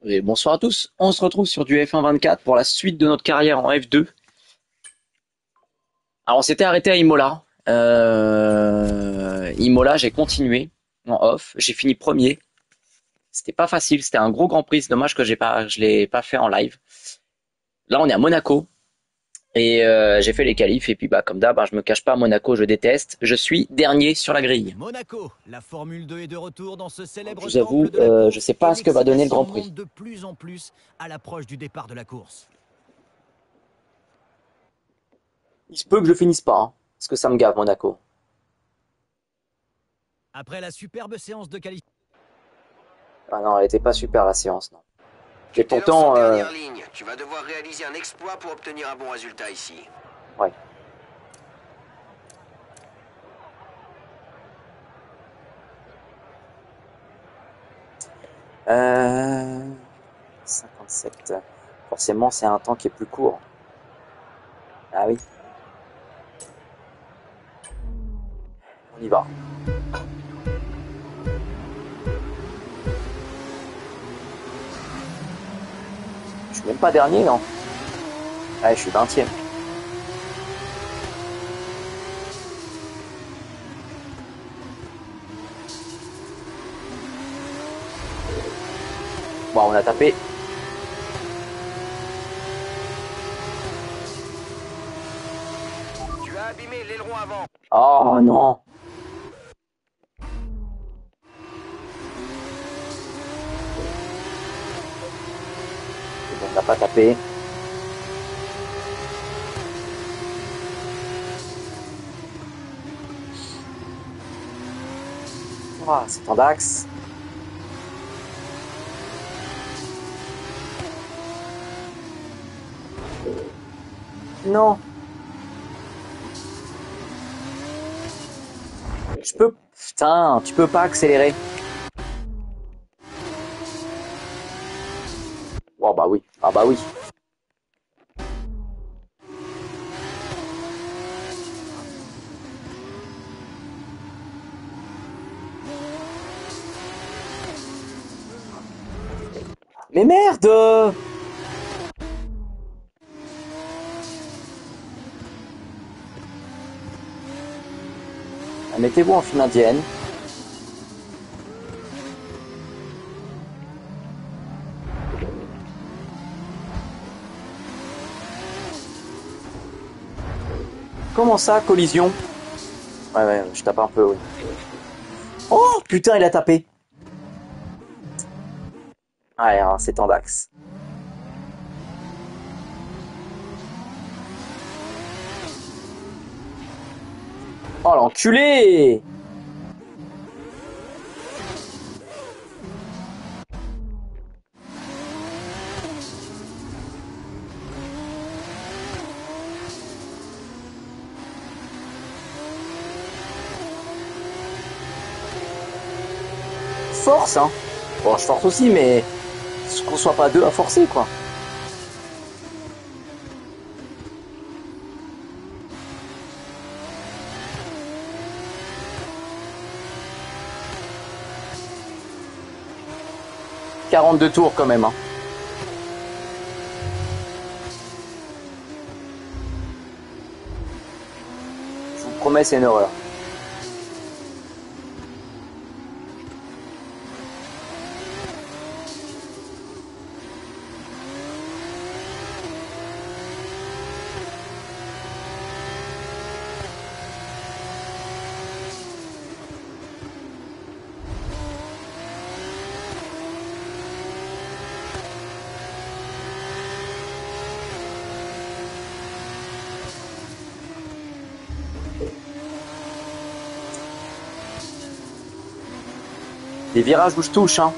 Et bonsoir à tous, on se retrouve sur du F1 24 pour la suite de notre carrière en F2. Alors on s'était arrêté à Imola. Imola, j'ai continué en off, j'ai fini premier. C'était pas facile, c'était un gros Grand Prix, c'est dommage que je l'ai pas fait en live. Là on est à Monaco et j'ai fait les qualifs et puis bah comme d'hab, je me cache pas, Monaco je déteste. Je suis dernier sur la grille. Monaco, la Formule 2 est de retour dans ce Je célèbre vous avoue, temple de la je course sais et pas ce que va donner le l'excitation Grand Prix. monte de plus en plus à l'approche du départ de la course. Il se peut que je finisse pas, hein, parce que ça me gave Monaco. Après la superbe séance de qualification, Ah non, elle était pas super la séance, non. Et Tu t'es lancé en pourtant, dernière ligne. Tu vas devoir réaliser un exploit pour obtenir un bon résultat ici. ouais. Euh, 57. Forcément, c'est un temps qui est plus court. Ah oui, on y va. Je suis même pas dernier, non? Ouais, je suis 20e. Bon, on a tapé. Tu as abîmé l'aileron avant. Oh non! C'est bon, on n'a pas tapé. Ah, c'est en d'axe. Non! Je peux... Putain, tu peux pas accélérer. Oh bah oui, ah bah oui. Mais merde! Mettez-vous en file indienne. Comment ça, collision? Ouais, ouais, je tape un peu, oui. Oh, putain, il a tapé. Ouais, hein, c'est en d'axe. Oh, l'enculé! Force, hein. Bon, je force aussi, mais qu'on soit pas deux à forcer, quoi. « 42 tours quand même, hein. Je vous promets, c'est une horreur. Les virages où je touche, hein.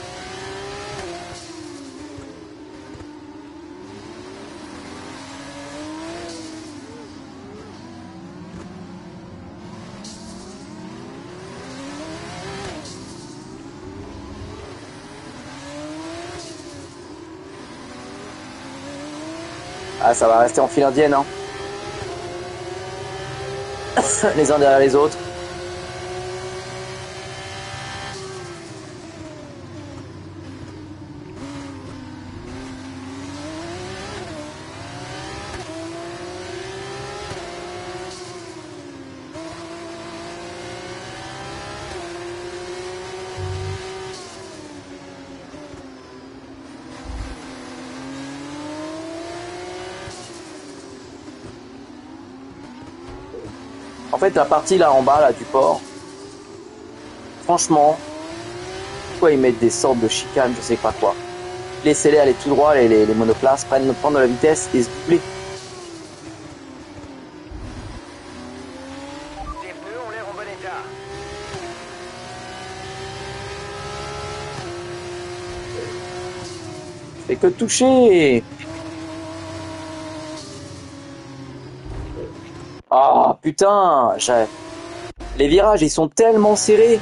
Ah, ça va rester en file indienne, hein. Les uns derrière les autres. En fait, la partie là en bas là du port, franchement, pourquoi ils mettent des sortes de chicanes, je sais pas quoi. Laissez-les aller tout droit, les monoplaces prendre de la vitesse et se doubler. Les pneus ont l'air en bon état. Fait que toucher. Ah putain, les virages ils sont tellement serrés.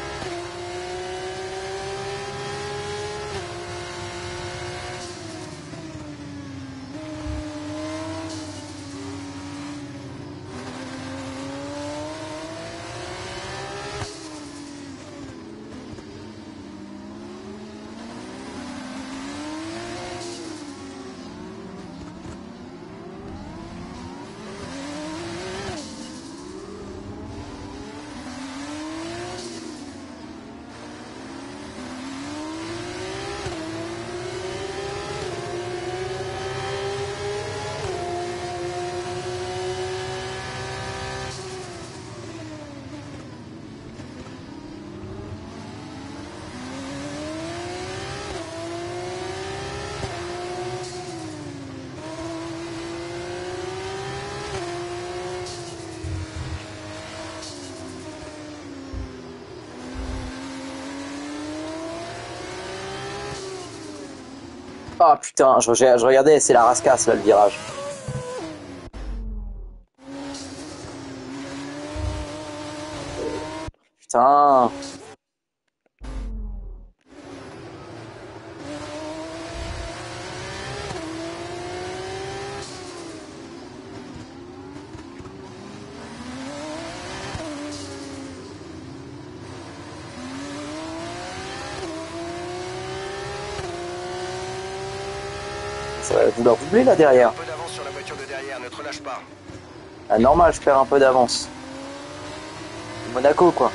Ah putain, je regardais, c'est la rascasse là le virage. Putain. Ça va vouloir doubler là derrière. Un peu d'avance sur la voiture de derrière, ne te relâche pas. Ah, normal, je perds un peu d'avance. Monaco quoi.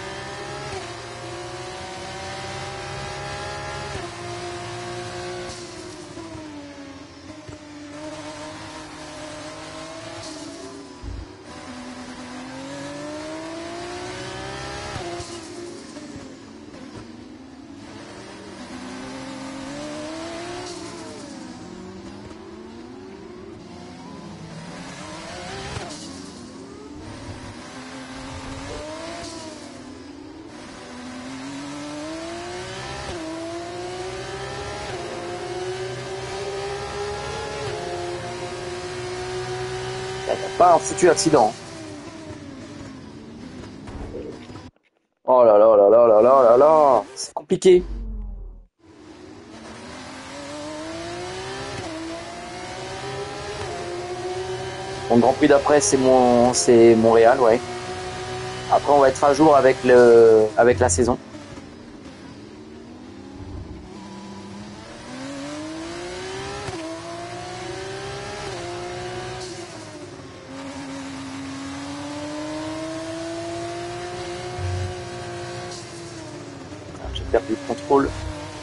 Il n'y a pas un foutu accident. Oh là là là là là là là là. C'est compliqué. Mon Grand Prix d'après c'est Montréal, ouais. Après on va être à jour avec la saison. J'ai perdu le contrôle.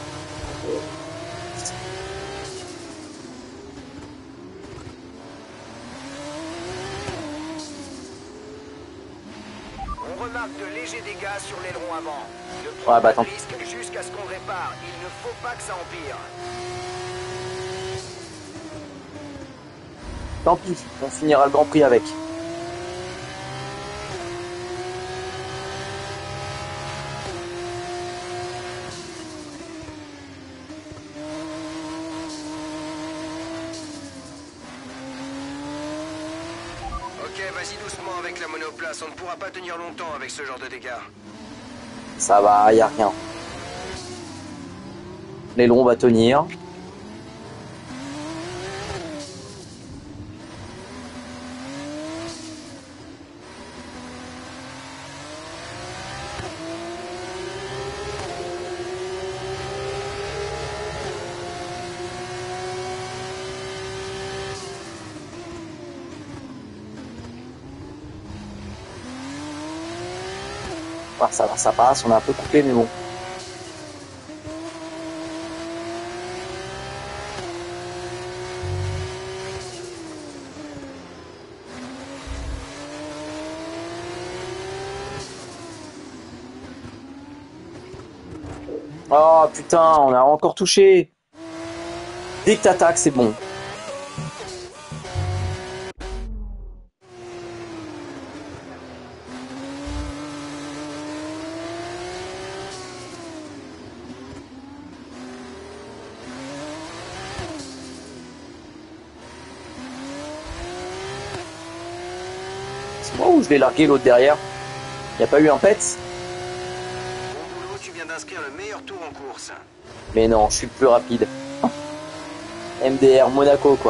On remarque de légers dégâts sur l'aileron avant. Ne Ouais, prends bah, pas tant de risque jusqu'à ce qu'on répare. Il ne faut pas que ça empire. Tant pis, on finira le Grand Prix avec. Ok, vas-y doucement avec la monoplace. On ne pourra pas tenir longtemps avec ce genre de dégâts. Ça va, y a rien. L'aileron va tenir. Ah, ça va, ça passe, on est un peu coupé, mais bon. Oh putain, on a encore touché. Dès que t'attaques, c'est bon. C'est moi ou je l'ai largué l'autre derrière? Y a pas eu un pet? Bon boulot, tu viens d'inscrire le meilleur tour en course. Mais non, je suis le plus rapide. MDR Monaco quoi.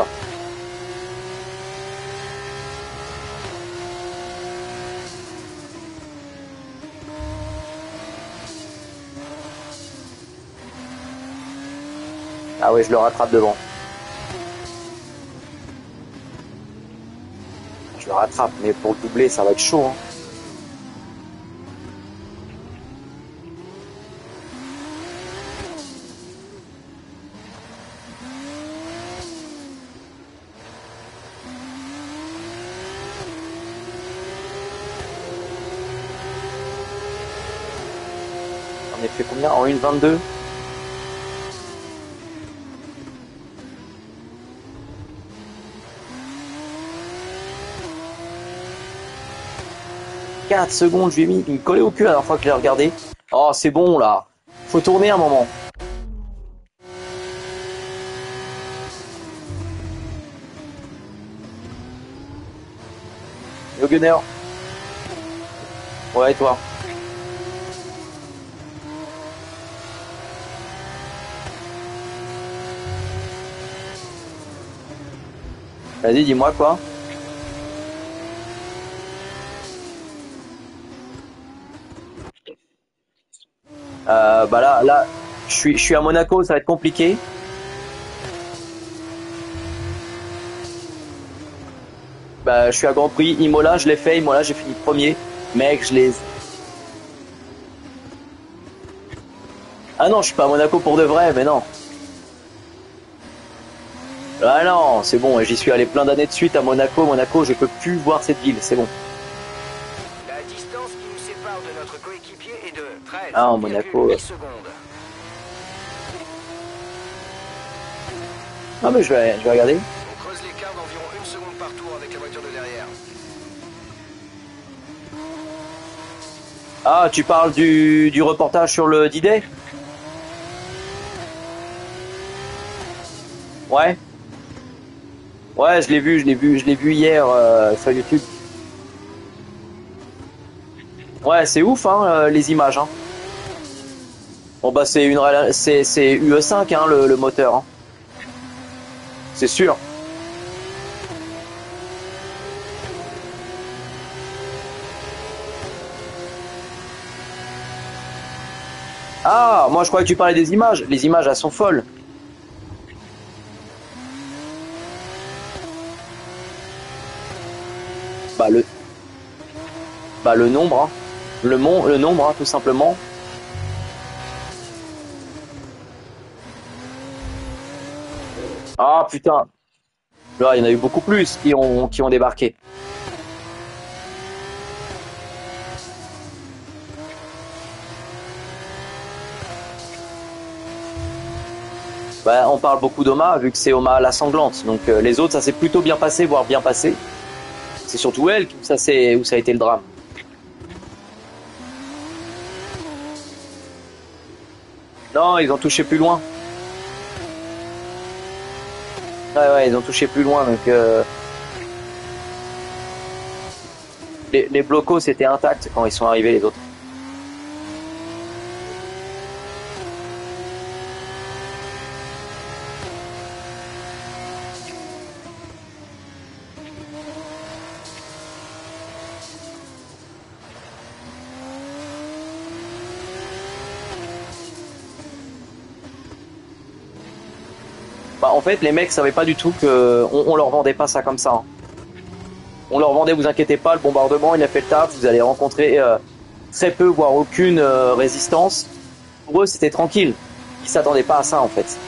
Ah ouais, je le rattrape devant. Je le rattrape, mais pour le doubler, ça va être chaud. Hein. On a fait combien? En 1,22? « 4 secondes, je lui ai mis. Il me collait au cul la dernière fois que je l'ai regardé. Oh, c'est bon là. Faut tourner un moment. Yo Gunner. Ouais, et toi? Vas-y, dis-moi quoi. Bah là, je suis à Monaco, ça va être compliqué. Bah, je suis à Grand Prix. Imola, je l'ai fait. Imola, j'ai fini premier. Mec, je les. Ah non, je suis pas à Monaco pour de vrai, mais non. Ah non, c'est bon, j'y suis allé plein d'années de suite à Monaco. Monaco, je peux plus voir cette ville, c'est bon. La distance qui nous sépare de notre coéquipier est de Ah, en Monaco. 13,8 secondes. Ah, mais je vais regarder. On creuse l'écart d'environ 1 seconde par tour avec la voiture de derrière. Ah, tu parles du reportage sur le D-Day? Ouais. Ouais, je l'ai vu hier sur YouTube. Ouais, c'est ouf, hein, les images. Hein. Bon bah c'est UE5 hein, le moteur. Hein. C'est sûr. Ah, moi je croyais que tu parlais des images. Les images elles sont folles. Bah le bah le nombre, hein. Le nombre hein, tout simplement. Ah putain. Là, il y en a eu beaucoup plus qui ont débarqué. Bah, on parle beaucoup d'Oma vu que c'est Oma la sanglante. Donc les autres, ça s'est plutôt bien passé, voire bien passé. C'est surtout elle où ça a été le drame. Non, ils ont touché plus loin. Ouais, ouais, ils ont touché plus loin. Donc les blocos c'était intact quand ils sont arrivés les autres. Bah, en fait, les mecs savaient pas du tout que on leur vendait pas ça comme ça. Hein. On leur vendait, vous inquiétez pas, le bombardement, il a fait le taf, vous allez rencontrer très peu, voire aucune résistance. Pour eux, c'était tranquille. Ils s'attendaient pas à ça, en fait.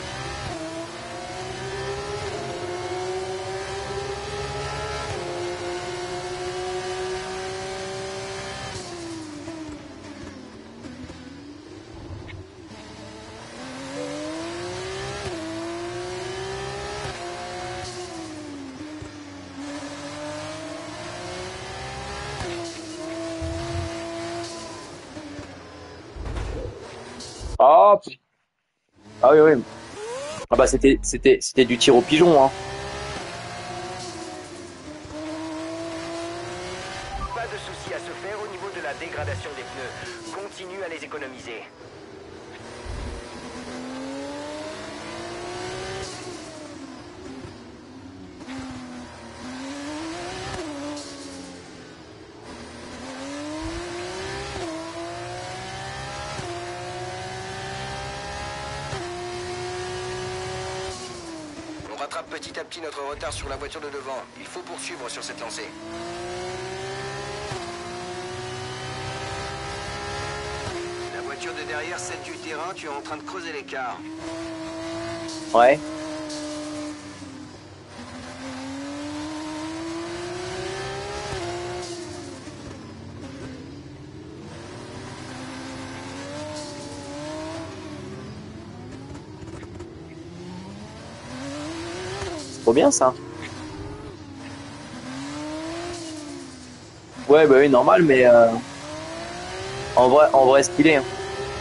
Ah, ah oui, oui. Ah bah c'était du tir au pigeon, hein. Pas de souci à se faire au niveau de la dégradation des pneus. Continue à les économiser. On rattrape petit à petit notre retard sur la voiture de devant. Il faut poursuivre sur cette lancée. La voiture de derrière cède du terrain, tu es en train de creuser l'écart. Ouais. C'est trop bien ça. Ouais, bah oui, normal, mais en vrai, stylé, hein.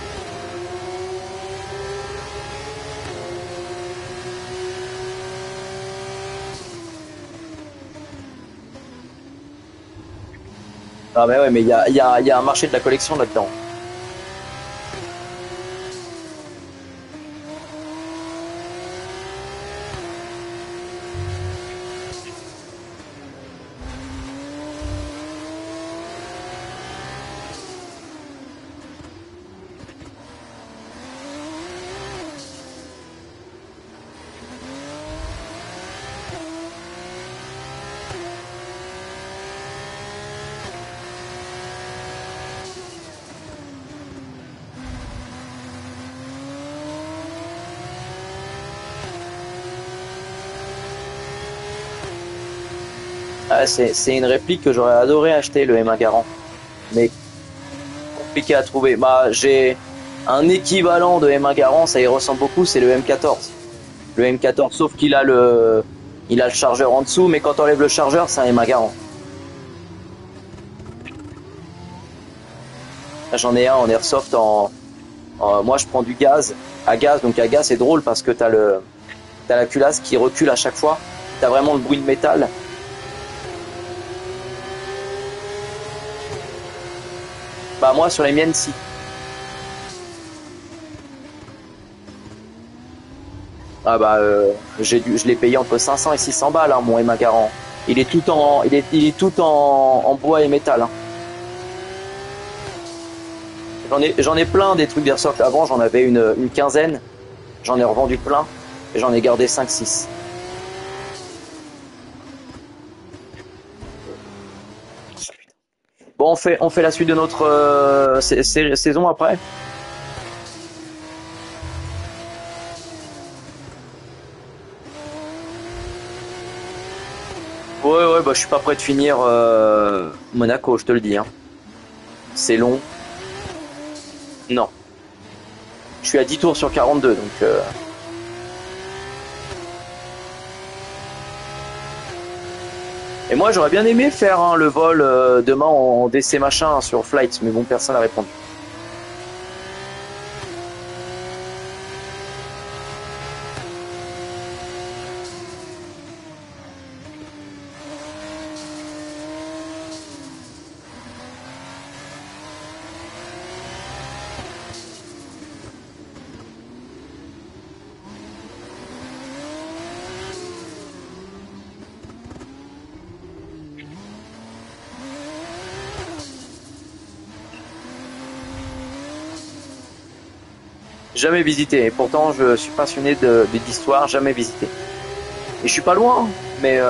Ah bah ouais, mais il y a un marché de la collection là-dedans. Ah, c'est une réplique que j'aurais adoré acheter, le M1 Garand. Mais compliqué à trouver. Bah, j'ai un équivalent de M1 Garand, ça y ressemble beaucoup, c'est le M14. Le M14, sauf il a le chargeur en dessous, mais quand on enlève le chargeur, c'est un M1 Garand. Là, j'en ai un en airsoft moi, je prends du gaz à gaz, donc à gaz, c'est drôle parce que t'as la culasse qui recule à chaque fois. T'as vraiment le bruit de métal. Bah, moi, sur les miennes, si. Ah bah je l'ai payé entre 500 et 600 balles, hein, mon M1 Garand. Il est tout en bois et métal, hein. J'en ai plein des trucs d'airsoft. Avant j'en avais une quinzaine, j'en ai revendu plein et j'en ai gardé 5-6. Bon, on fait la suite de notre saison après. Ouais, ouais, bah je suis pas prêt de finir Monaco, je te le dis, hein. C'est long. Non. Je suis à 10 tours sur 42, donc Et moi j'aurais bien aimé faire, hein, le vol demain en DC machin, hein, sur Flight, mais bon, personne n'a répondu. Jamais visité, et pourtant je suis passionné d'histoire, jamais visité. Et je suis pas loin, hein, mais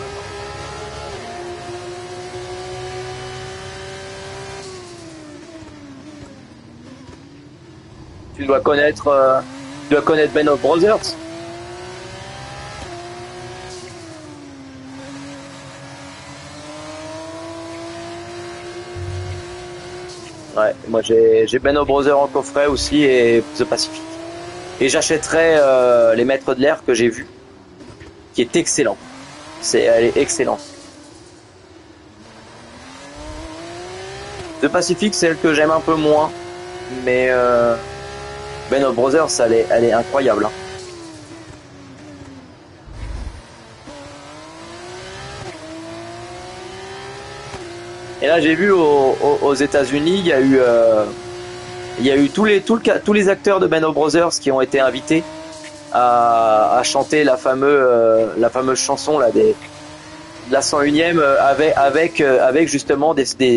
tu dois connaître Ben of Brothers. Ouais, moi j'ai Ben of Brothers en coffret aussi et The Pacific. Et j'achèterai Les Maîtres de l'air que j'ai vu, qui est excellent. Elle est excellente. The Pacific, c'est celle que j'aime un peu moins, mais Band of Brothers, elle est incroyable. Hein. Et là, j'ai vu aux États-Unis, il y a eu tous les acteurs de Band of Brothers qui ont été invités à chanter la fameuse chanson là, de la 101e avec justement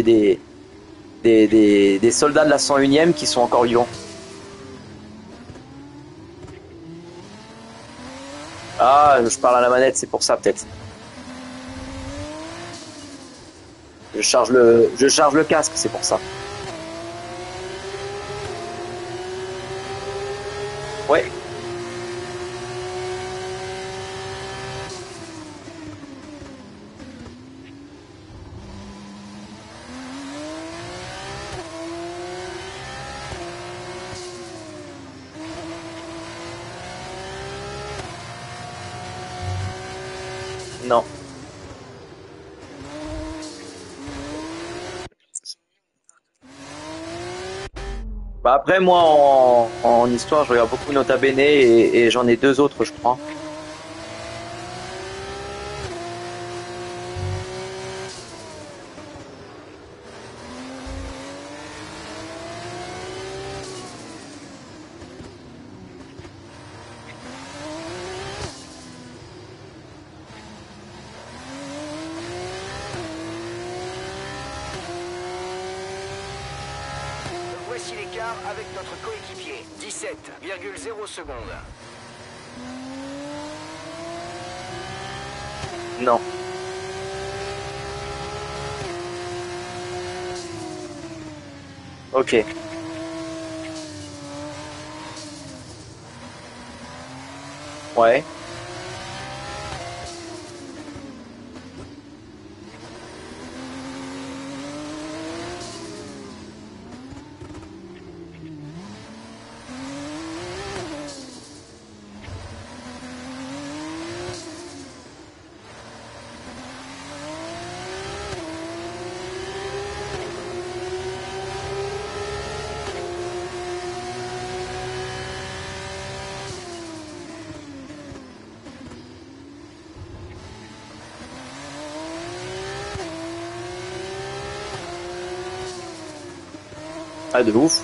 des soldats de la 101e qui sont encore vivants. Ah, je parle à la manette, c'est pour ça peut-être. Je charge le casque, c'est pour ça. Ouais. Non. Bah après moi en histoire je regarde beaucoup Nota Bene et j'en ai deux autres je crois. Voici l'écart avec notre coéquipier. 17,0 secondes. Non. Ok. Ouais. Ah de ouf.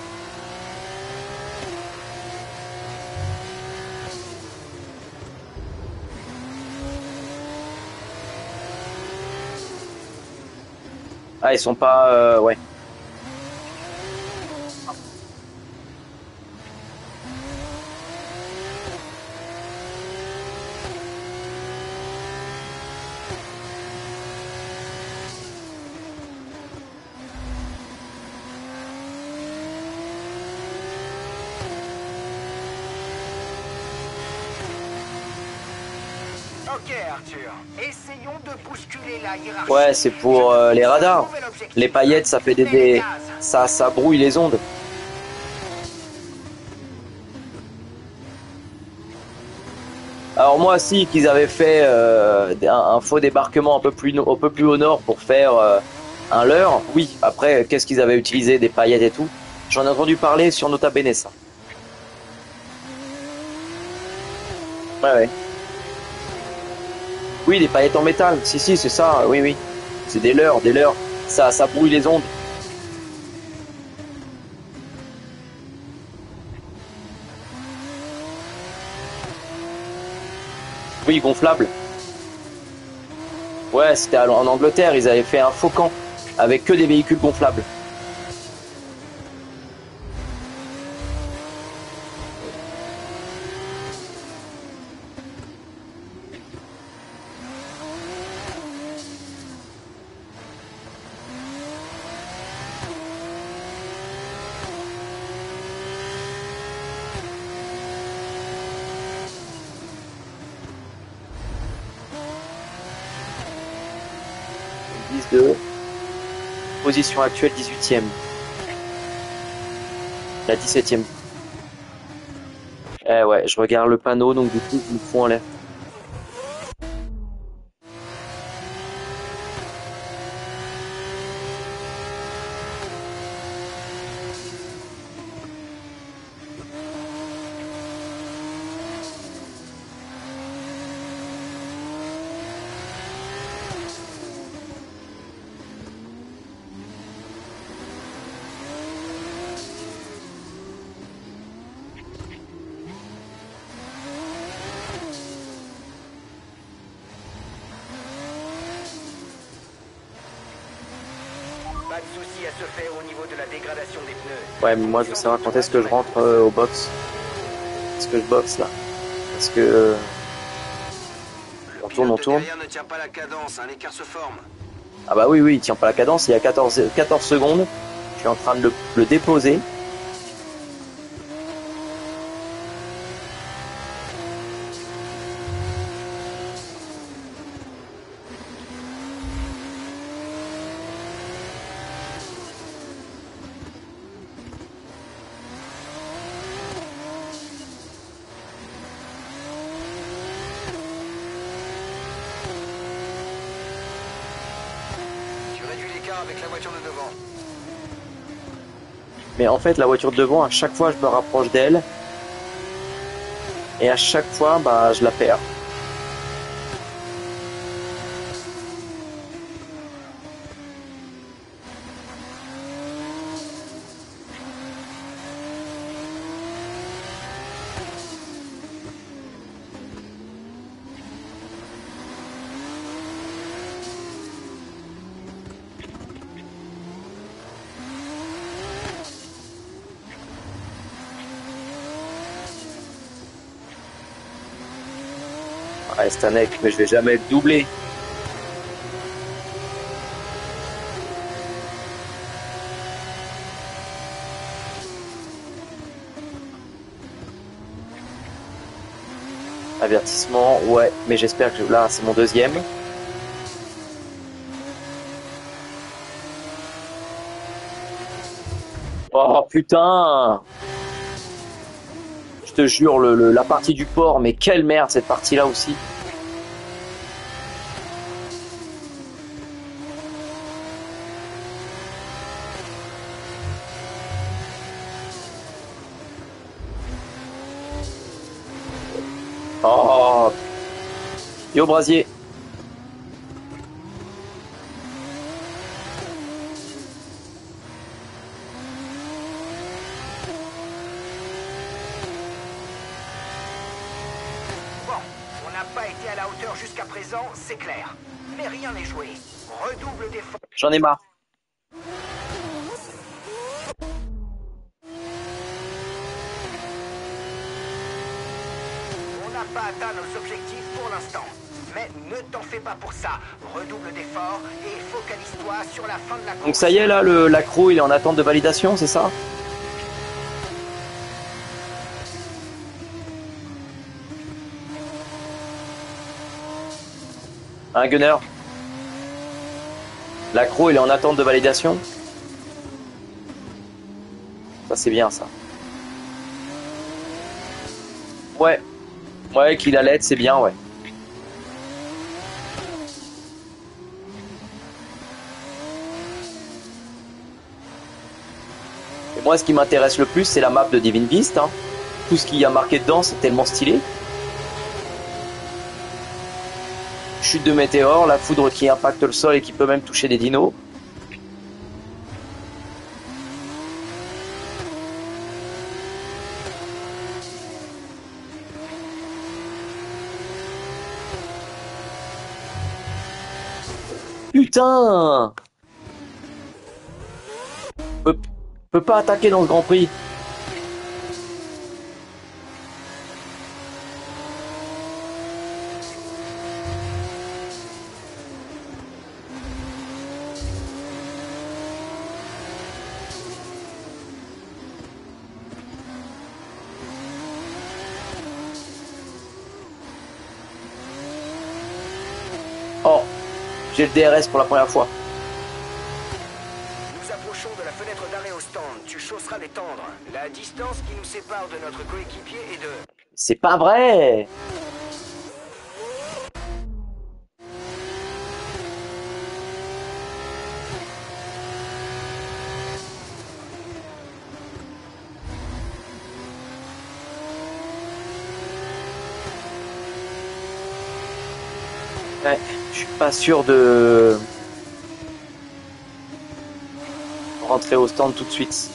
Ah ils sont pas ouais. Ok Arthur, essayons de bousculer la hiérarchie. Ouais, c'est pour les radars. Les paillettes, ça fait ça brouille les ondes. Alors moi, si qu'ils avaient fait un faux débarquement un peu plus au nord pour faire un leurre, oui. Après, qu'est-ce qu'ils avaient utilisé des paillettes et tout? J'en ai entendu parler sur Nota Bene ça. Ouais, ouais. Oui, des paillettes en métal. Si, si, c'est ça. Oui, oui. C'est des leurres, des leurres. Ça brouille les ondes. Oui, gonflable. Ouais, c'était en Angleterre. Ils avaient fait un faux camp avec que des véhicules gonflables. De position actuelle 18e. La 17e. Eh ouais, je regarde le panneau, donc du coup, je me fous en l'air. Pas de souci à se faire au niveau de la dégradation des pneus. Ouais, mais moi je veux savoir quand est-ce que je rentre au box. Est-ce que je boxe là? Parce que on tourne, on tourne. Derrière ne tient pas la cadence, un écart se forme. Ah bah oui, oui, il tient pas la cadence, il y a 14 secondes. Je suis en train de le déposer. Tu réduis l'écart avec la voiture de devant. Mais en fait, la voiture de devant, à chaque fois, je me rapproche d'elle. Et à chaque fois, bah, je la perds. Ouais, c'est un mec, mais je vais jamais le doubler. Avertissement, ouais, mais j'espère que là, c'est mon deuxième. Oh putain! Je te jure, la partie du port, mais quelle merde cette partie-là aussi. Oh! Yo brasier! Bon, on n'a pas été à la hauteur jusqu'à présent, c'est clair. Mais rien n'est joué. Redouble d'efforts. J'en ai marre. On n'a pas atteint nos objectifs pour l'instant. Mais ne t'en fais pas pour ça. Redouble d'efforts et focalise-toi sur la fin de la course. Donc ça y est, là, l'accro, il est en attente de validation, c'est ça? Hein, Gunner? L'accro, il est en attente de validation? Ça, c'est bien, ça. Ouais. Ouais, qu'il allait, c'est bien, ouais. Et moi, ce qui m'intéresse le plus, c'est la map de Divine Beast. Hein. Tout ce qu'il y a marqué dedans, c'est tellement stylé. Chute de météore, la foudre qui impacte le sol et qui peut même toucher des dinos. Putain! Peut pas attaquer dans ce Grand Prix. Oh, j'ai le DRS pour la première fois. Nous approchons de la fenêtre d'arrêt au stand. Tu chausseras les tendres. La distance qui nous sépare de notre coéquipier est de... C'est pas vrai! Ouais, je suis pas sûr de rentrer au stand tout de suite.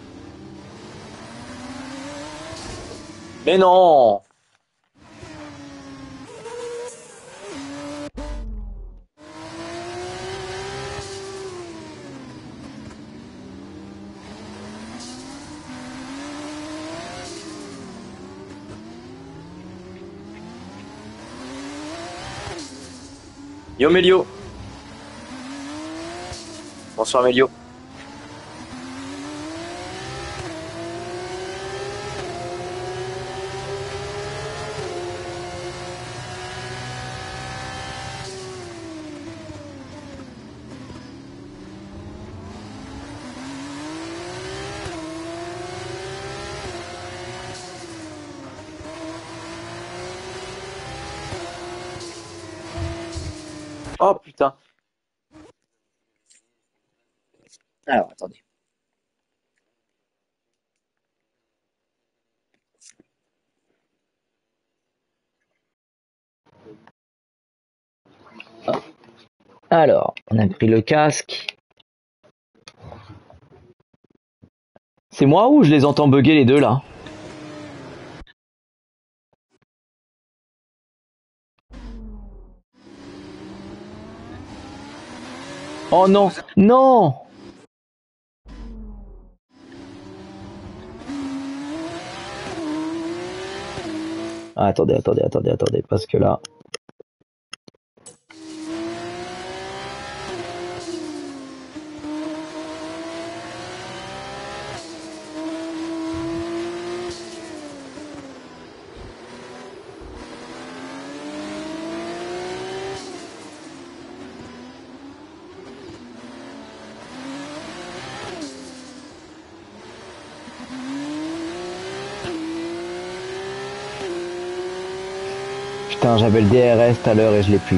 Mais non! Yo Melio. Bonsoir Melio. Oh putain. Alors attendez. Alors, on a pris le casque. C'est moi ou je les entends bugger les deux là? Oh non, non! Ah, attendez, parce que là... Putain, j'avais le DRS tout à l'heure et je l'ai plus.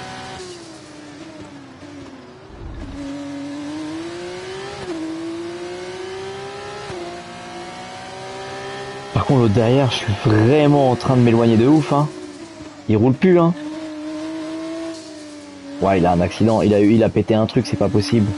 Par contre, l'autre derrière, je suis vraiment en train de m'éloigner de ouf, hein. Il roule plus, hein. Ouais, il a un accident, il a pété un truc, c'est pas possible.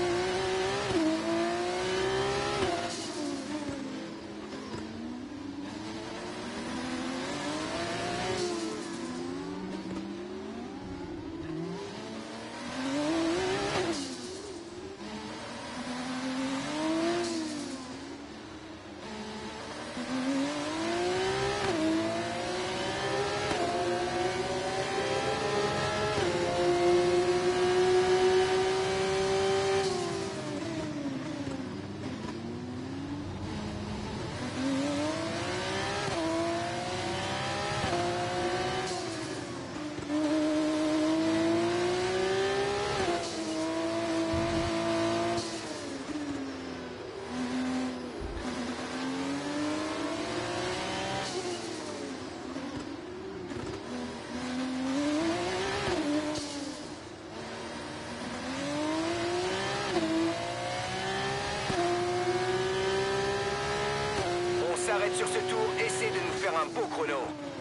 S'arrête sur ce tour, essaie de nous faire un beau chrono.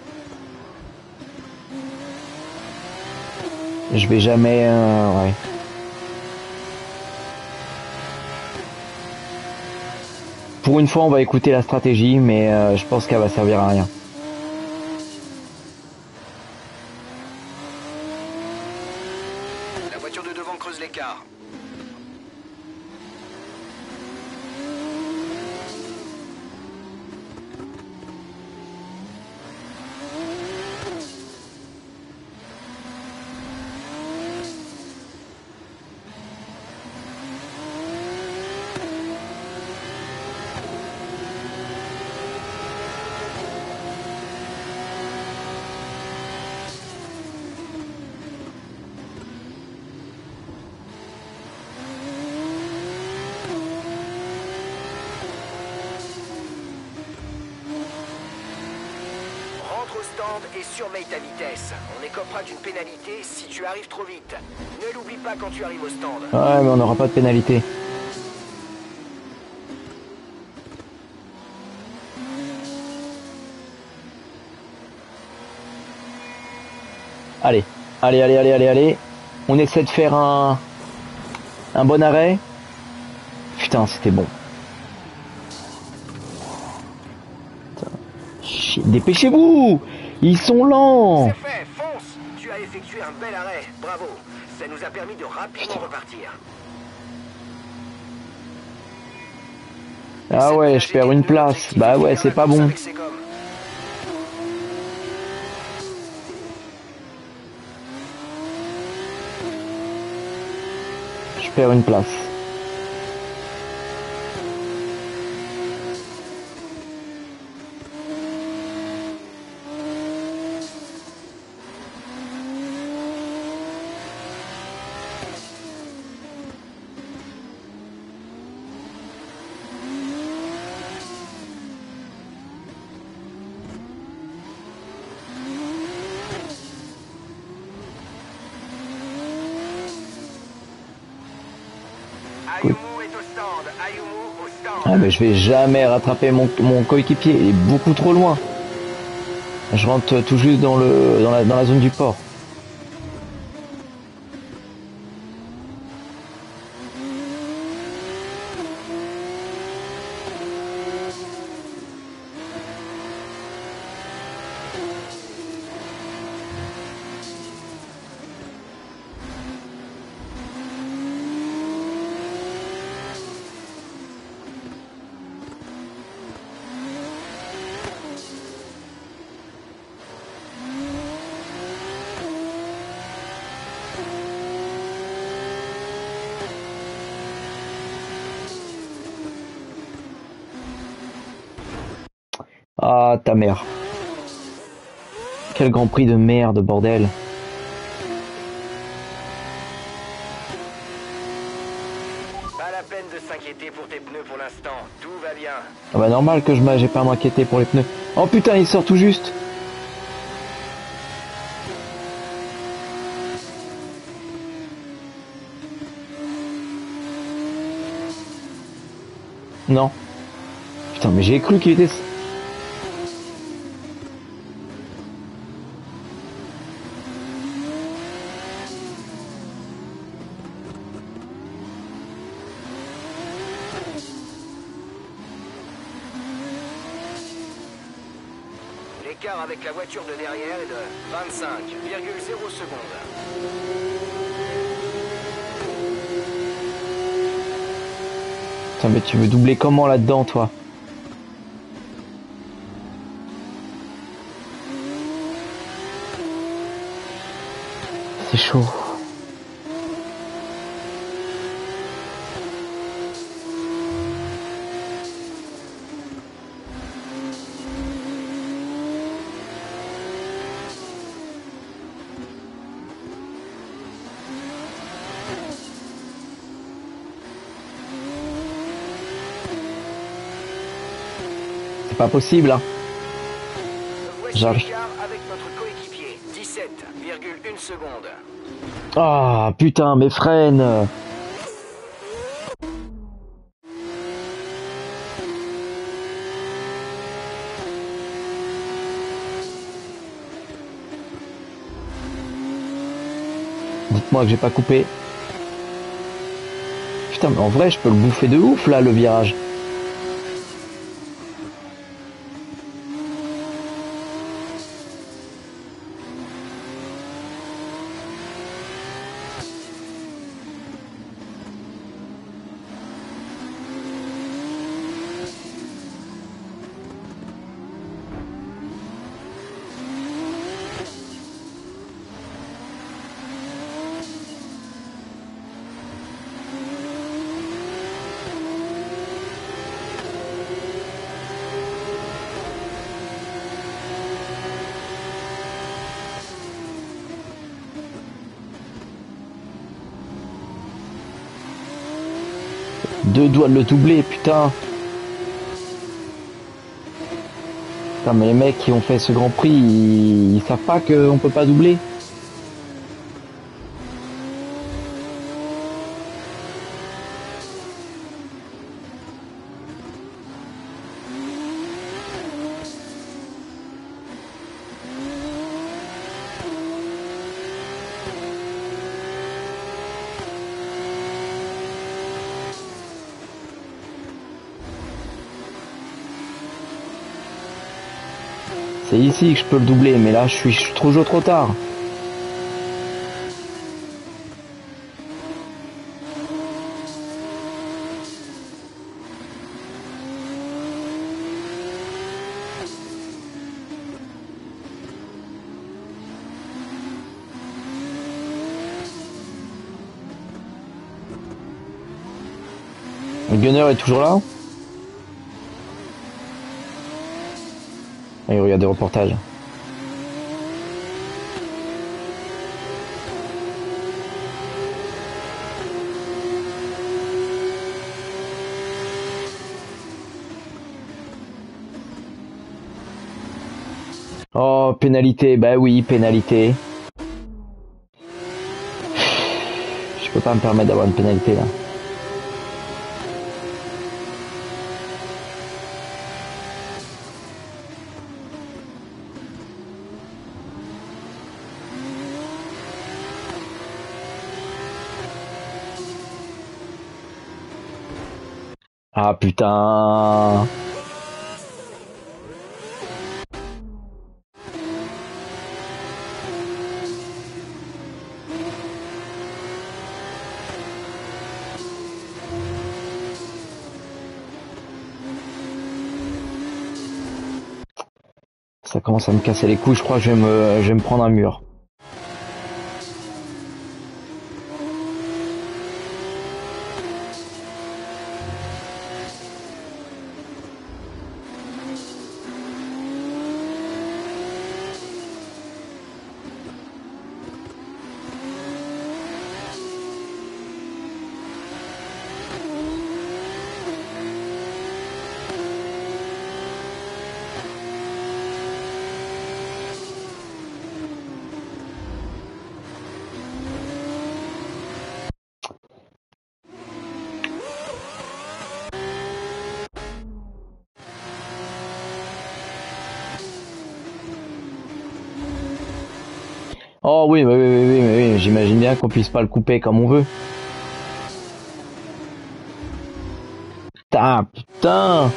Je vais jamais... ouais. Pour une fois, on va écouter la stratégie, mais je pense qu'elle va servir à rien. La voiture de devant creuse l'écart. Rentre au stand et surveille ta vitesse. On écopera d'une pénalité si tu arrives trop vite. Ne l'oublie pas quand tu arrives au stand. Ouais, mais on n'aura pas de pénalité. Allez, allez. On essaie de faire un bon arrêt. Putain, c'était bon. Dépêchez-vous! Ils sont lents! C'est fait, fonce! Tu as effectué un bel arrêt, bravo. Ça nous a permis de rapidement repartir. Ah ouais, je perds une place. Bah ouais, c'est pas bon. faire une place. Ayumu est au stand. Ayumu au stand. Ah mais je vais jamais rattraper mon coéquipier, il est beaucoup trop loin. Je rentre tout juste dans la zone du port. Ah ta mère. Quel Grand Prix de merde, bordel. Pas la peine de s'inquiéter pour tes pneus pour l'instant. Tout va bien. Ah bah normal que j'ai pas à m'inquiéter pour les pneus. Oh putain, il sort tout juste. Non. Putain, mais j'ai cru qu'il était... L'écart avec la voiture de derrière est de 25,0 secondes. Putain, mais tu veux doubler comment là-dedans, toi? C'est chaud. C'est pas possible, hein. Voici J'arrive. l'écart avec notre coéquipier. 17,1 secondes. Ah, putain, mais freine. Dites-moi que j'ai pas coupé. Putain, mais en vrai, je peux le bouffer de ouf, là, le virage. Deux doigts de le doubler, putain. Putain, mais les mecs qui ont fait ce Grand Prix, ils savent pas qu'on peut pas doubler. C'est ici que je peux le doubler, mais là, je suis trop tard. Le gunner est toujours là? Et il regarde des reportages. Oh, pénalité, bah oui, pénalité. Je peux pas me permettre d'avoir une pénalité là. Ah putain. Ça commence à me casser les couilles, je crois que je vais me prendre un mur. Oh oui, oui, j'imagine bien qu'on puisse pas le couper comme on veut. Putain.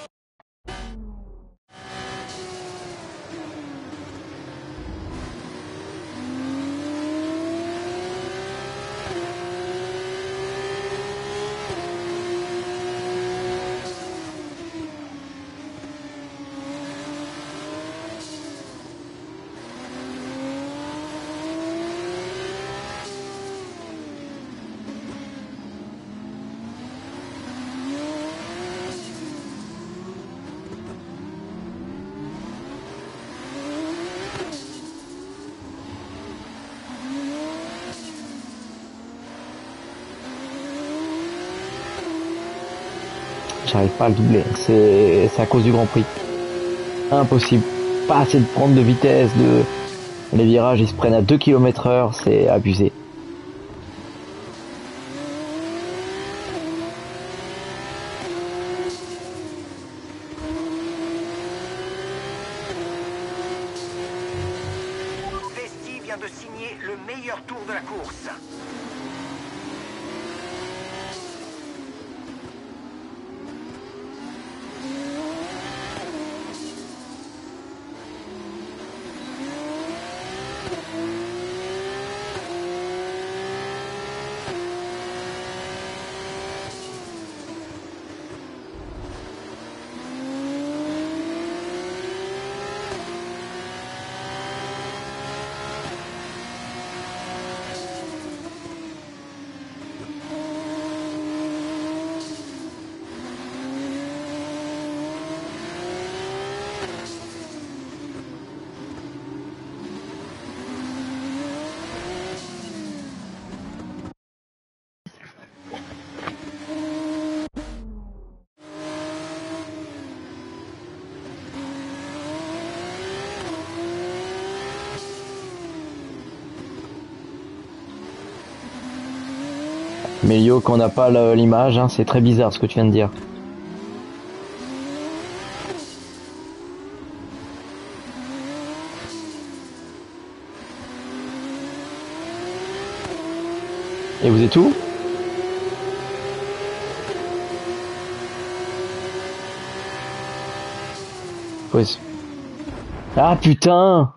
J'arrive pas à le doubler. C'est à cause du Grand Prix. Impossible. Pas assez de prendre de vitesse, les virages ils se prennent à 2 km/h, c'est abusé. Vesti vient de signer le meilleur tour de la course. Mais yo, qu'on n'a pas l'image, hein, c'est très bizarre ce que tu viens de dire. Et vous êtes où? Oui. Ah putain!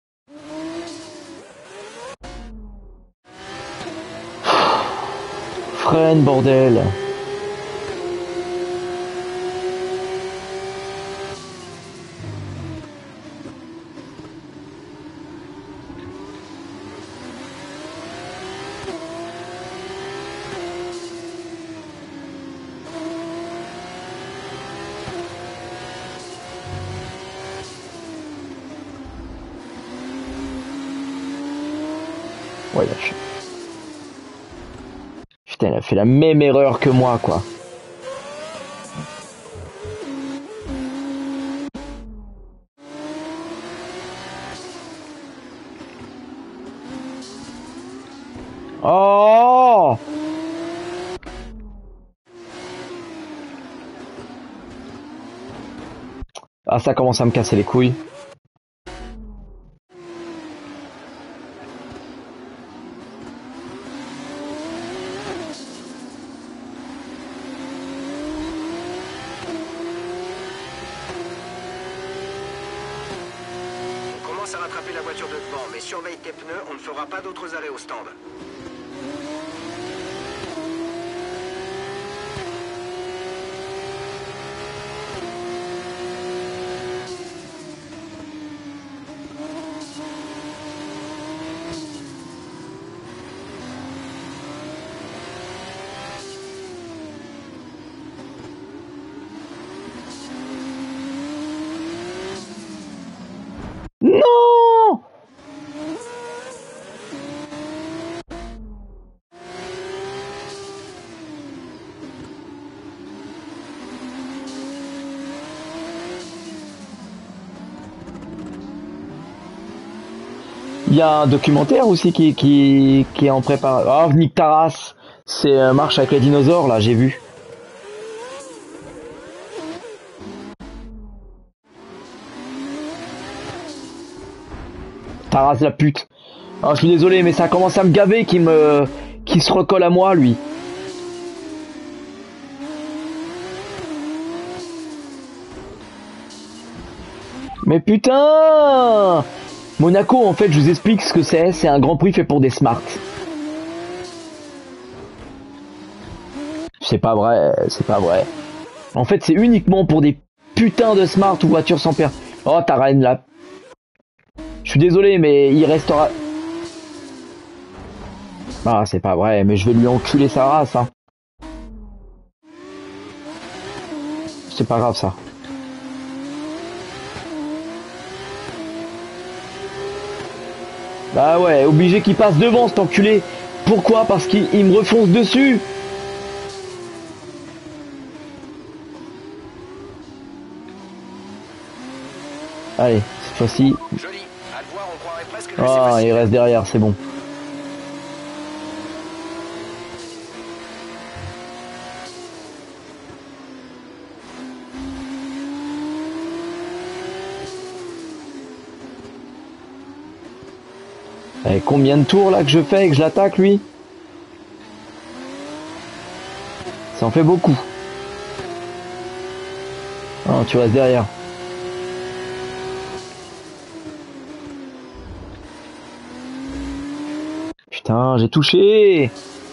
Freine, bordel! Ouais, putain, elle a fait la même erreur que moi, quoi. Oh! Ah, ça commence à me casser les couilles. On commence à rattraper la voiture de devant, mais surveille tes pneus, on ne fera pas d'autres arrêts au stand. Non! Il y a un documentaire aussi qui est en préparation. Oh, Nick Taras, c'est Marche avec les dinosaures, là, j'ai vu. Taras la pute. Oh, je suis désolé, mais ça commence à me gaver qui se recolle à moi, lui. Mais putain! Monaco, en fait, je vous explique ce que c'est un Grand Prix fait pour des smarts. C'est pas vrai, c'est pas vrai. En fait, c'est uniquement pour des putains de smart ou voitures sans permis. Oh, t'as rien là. Je suis désolé, mais il restera... Ah, c'est pas vrai, mais je vais lui enculer sa race, hein. C'est pas grave, ça. Bah ouais, obligé qu'il passe devant, cet enculé. Pourquoi? Parce qu'il me refonce dessus. Allez, cette fois-ci... Joli. À le voir, on croirait presque que c'est Ah, facile. il reste derrière, c'est bon. Et combien de tours là que je fais et que je l'attaque lui? Ça en fait beaucoup. Oh, tu restes derrière. Putain, j'ai touché.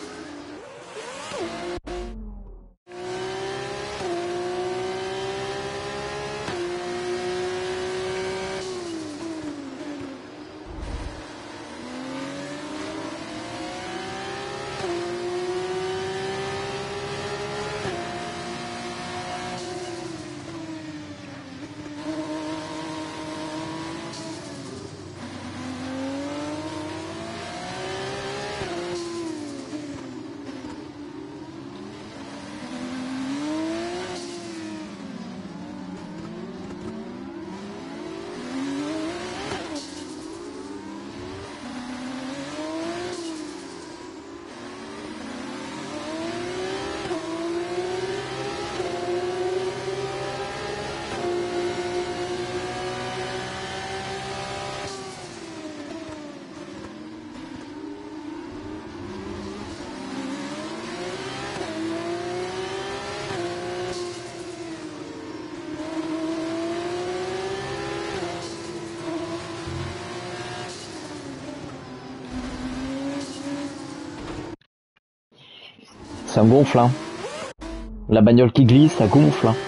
Ça gonfle, hein. La bagnole qui glisse, ça gonfle, hein.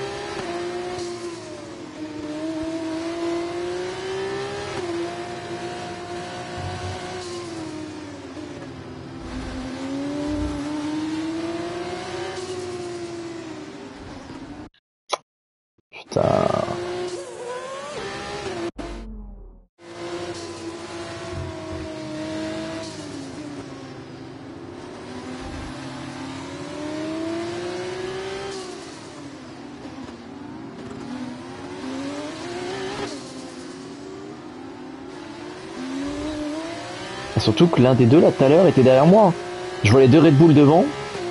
Putain. Et surtout que l'un des deux là tout à l'heure était derrière moi. Je vois les deux Red Bull devant.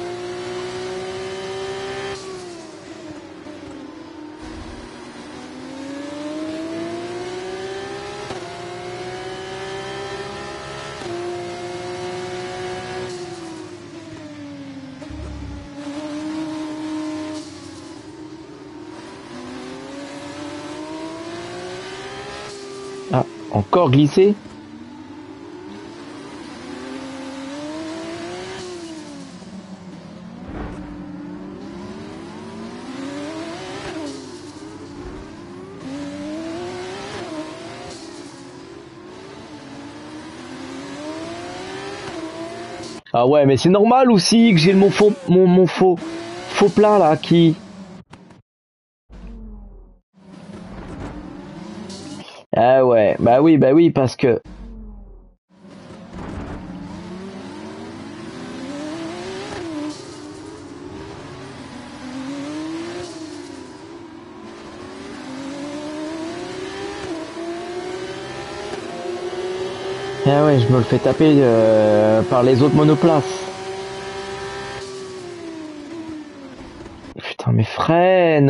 Ah, encore glissé. Ah ouais, mais c'est normal aussi que j'ai mon faux plat là qui. Ah ouais, bah oui, parce que. Ah ouais, je me le fais taper par les autres monoplaces. Putain, mais freine.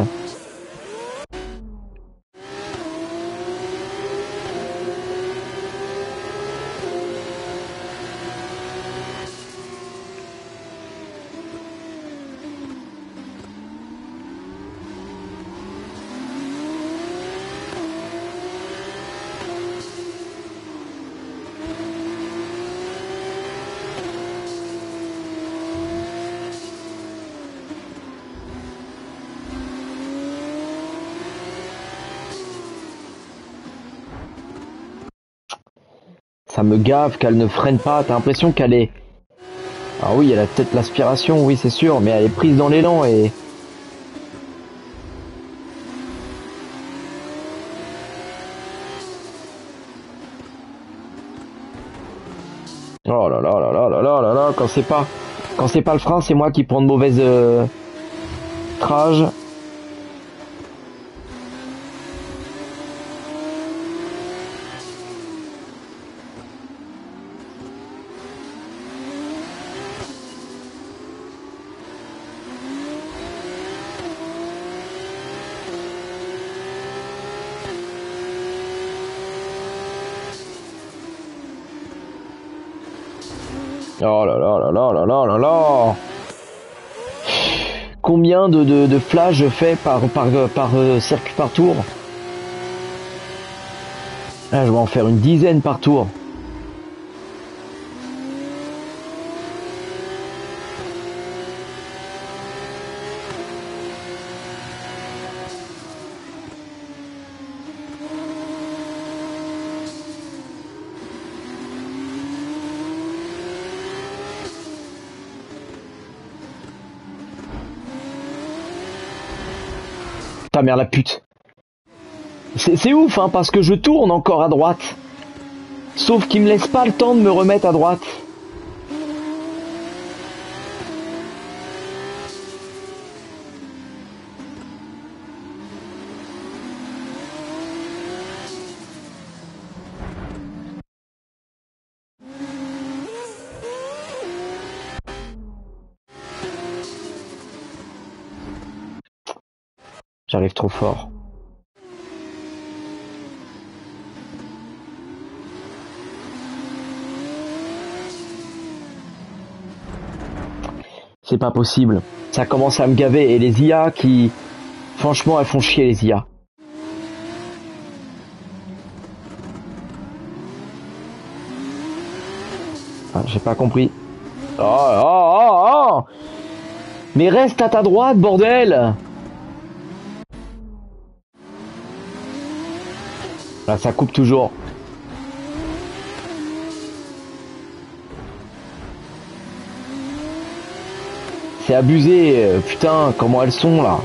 Ça me gave qu'elle ne freine pas. T'as l'impression qu'elle est. Ah oui, elle a peut-être l'aspiration, oui, c'est sûr, mais elle est prise dans l'élan et. Oh là là là là là là là là, quand c'est pas le frein, c'est moi qui prends de mauvaises trages. Oh là là là là là là là là. Combien de flashs je fais par circuit par tour? Ah, je vais en faire une dizaine par tour. Ta mère la pute. C'est ouf, hein, parce que je tourne encore à droite. Sauf qu'il me laisse pas le temps de me remettre à droite. J'arrive trop fort. C'est pas possible. Ça commence à me gaver. Et les IA qui... Franchement, elles font chier les IA. Ah, j'ai pas compris. Oh, oh, oh, oh. Mais reste à ta droite, bordel! Là, ça coupe toujours. C'est abusé, putain, comment elles sont là.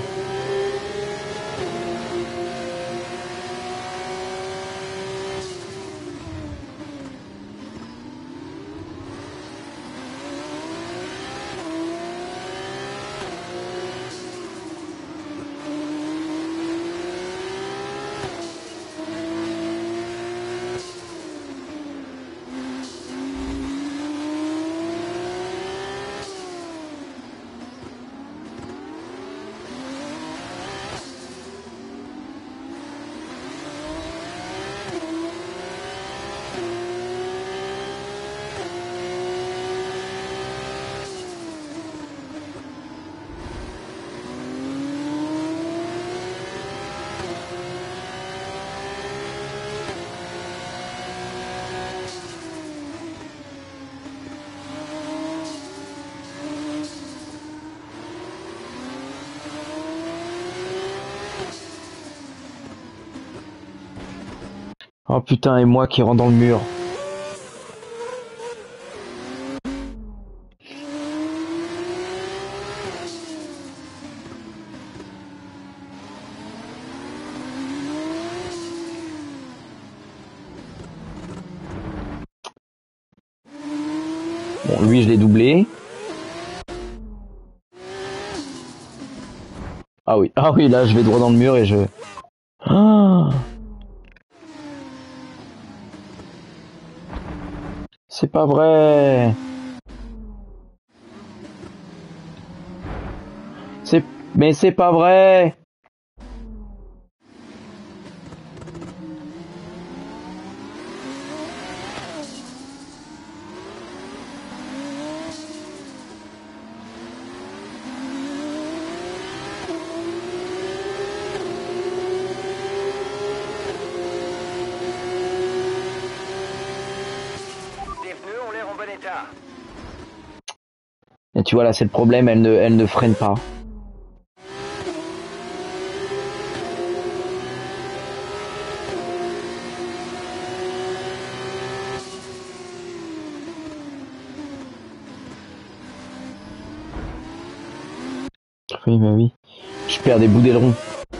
Oh putain, et moi qui rentre dans le mur. Bon, lui, je l'ai doublé. Ah oui, là, je vais droit dans le mur et je... Ah, c'est pas vrai. C'est... Mais c'est pas vrai. Les pneus ont l'air en bon état. Et tu vois, là, c'est le problème, elle ne freine pas. Oui, mais oui. Je perds des bouts d'aileron.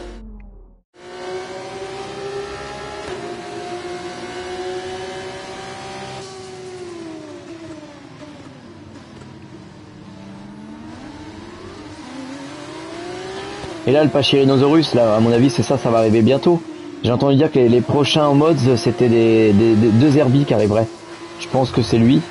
Et là, le Pachyrhinosaurus, là, à mon avis, c'est ça, ça va arriver bientôt. J'ai entendu dire que les prochains mods, c'était des deux Herbie qui arriveraient. Je pense que c'est lui.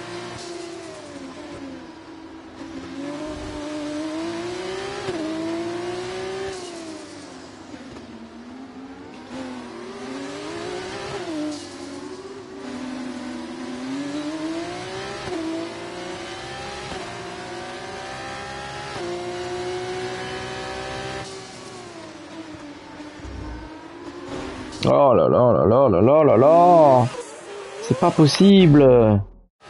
Oh là là là là là là là là. C'est pas possible.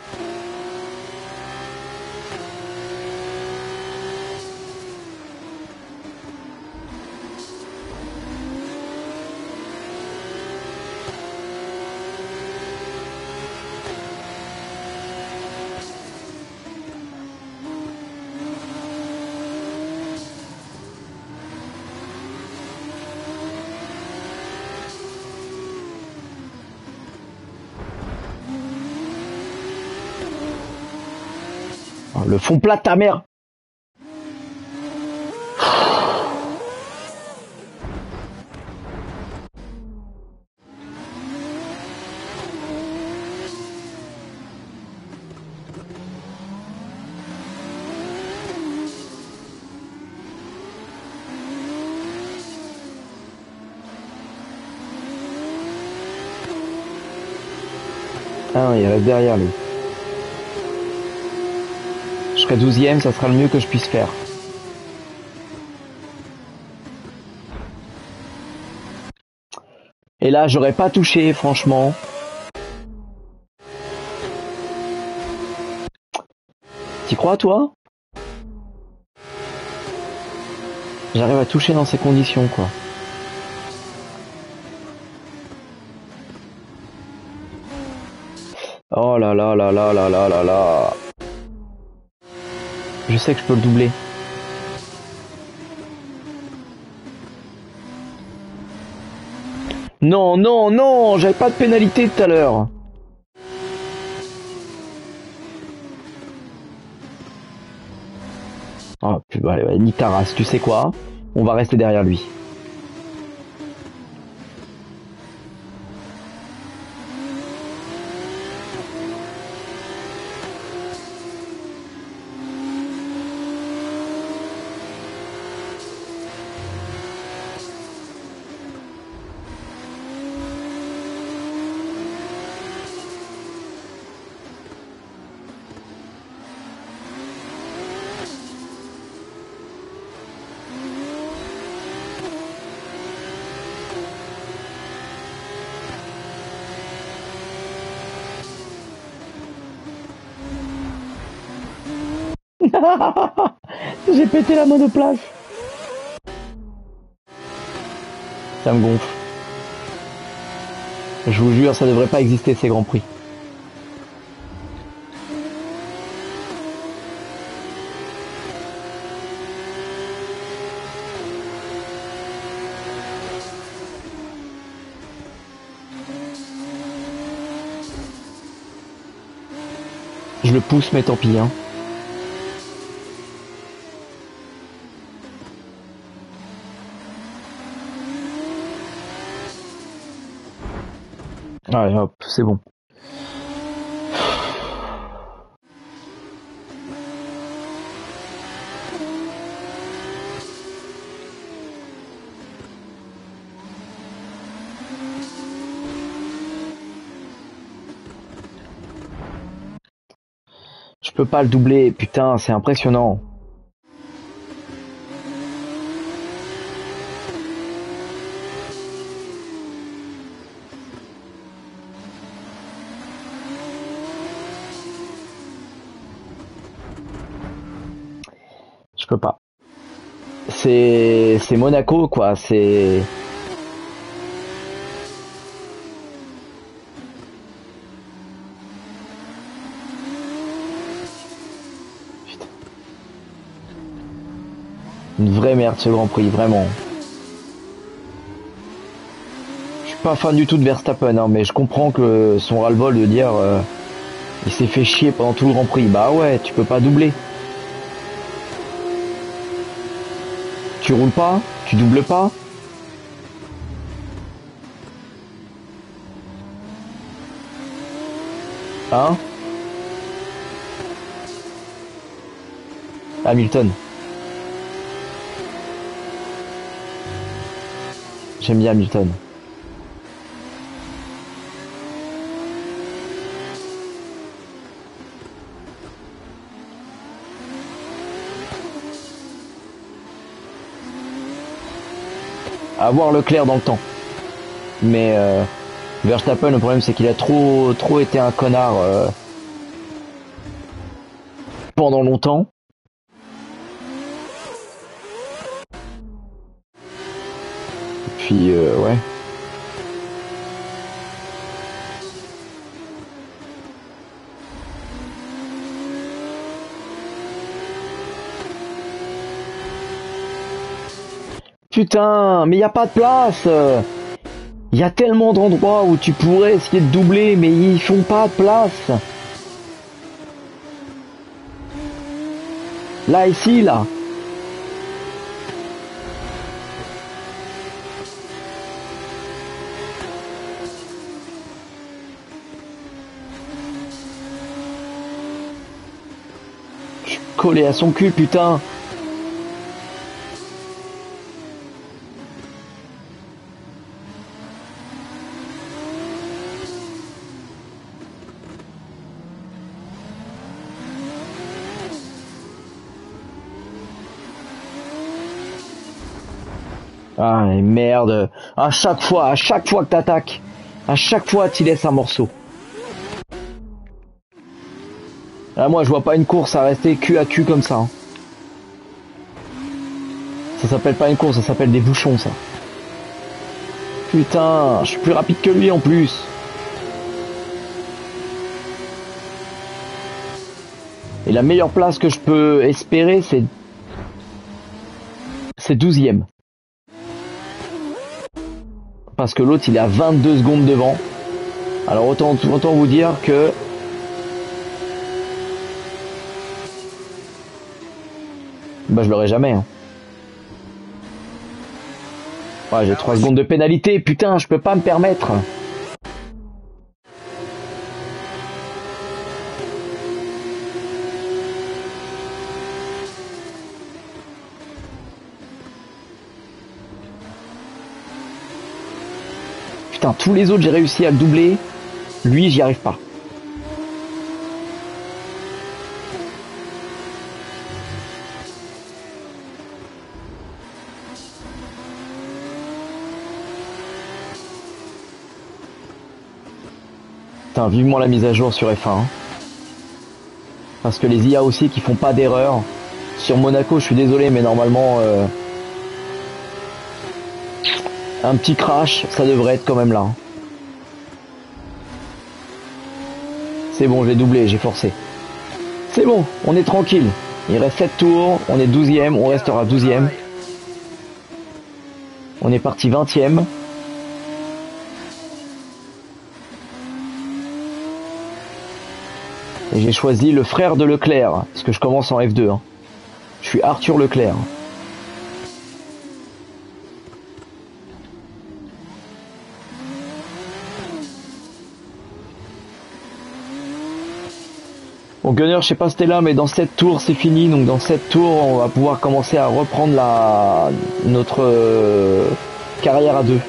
Oh, le fond plat de ta mère. Ah non, il reste derrière lui. Je serai 12e, ça sera le mieux que je puisse faire. Et là, j'aurais pas touché, franchement. T'y crois, toi? J'arrive à toucher dans ces conditions, quoi. Oh là là là là là là là là. Je sais que je peux le doubler. Non, non, non, j'avais pas de pénalité tout à l'heure. Oh, putain, allez, nique ta race, tu sais quoi? On va rester derrière lui. J'ai pété la monoplace. Ça me gonfle. Je vous jure, ça devrait pas exister ces grands prix. Je le pousse, mais tant pis, hein. Allez, hop, c'est bon. Je peux pas le doubler, putain, c'est impressionnant. Je peux pas. C'est Monaco quoi, c'est putain. Une vraie merde ce Grand Prix, vraiment. Je suis pas fan du tout de Verstappen, hein, mais je comprends que son ras-le-bol de dire il s'est fait chier pendant tout le Grand Prix. Bah ouais, tu peux pas doubler. Tu roules pas, tu doubles pas. Hein? Hamilton. J'aime bien Hamilton. Avoir Leclerc dans le temps. Mais Verstappen, le problème c'est qu'il a trop été un connard pendant longtemps. Puis ouais. Putain, mais y a pas de place. Il y a tellement d'endroits où tu pourrais essayer de doubler, mais ils font pas de place. Là, ici, là. Je suis collé à son cul, putain. Ah mais merde, à chaque fois que t'attaques, à chaque fois tu laisses un morceau. Là moi je vois pas une course à rester cul à cul comme ça. Hein. Ça s'appelle pas une course, ça s'appelle des bouchons ça. Putain, je suis plus rapide que lui en plus. Et la meilleure place que je peux espérer c'est 12e. Parce que l'autre il est à 22 secondes devant. Alors autant vous dire que bah je l'aurai jamais. Hein. Ouais, j'ai 3 secondes de pénalité, putain, je peux pas me permettre. Putain, tous les autres j'ai réussi à le doubler. Lui, j'y arrive pas. Putain, vivement la mise à jour sur F1. Hein. Parce que les IA aussi qui font pas d'erreur. Sur Monaco, je suis désolé, mais normalement... un petit crash, ça devrait être quand même là. C'est bon, je l'ai doublé, j'ai forcé. C'est bon, on est tranquille. Il reste 7 tours, on est 12e, on restera 12e. On est parti 20e. Et j'ai choisi le frère de Leclerc, parce que je commence en F2. Hein. Je suis Arthur Leclerc. Bon Gunner, je sais pas si t'es là, mais dans 7 tours c'est fini, donc dans 7 tours on va pouvoir commencer à reprendre notre carrière à deux.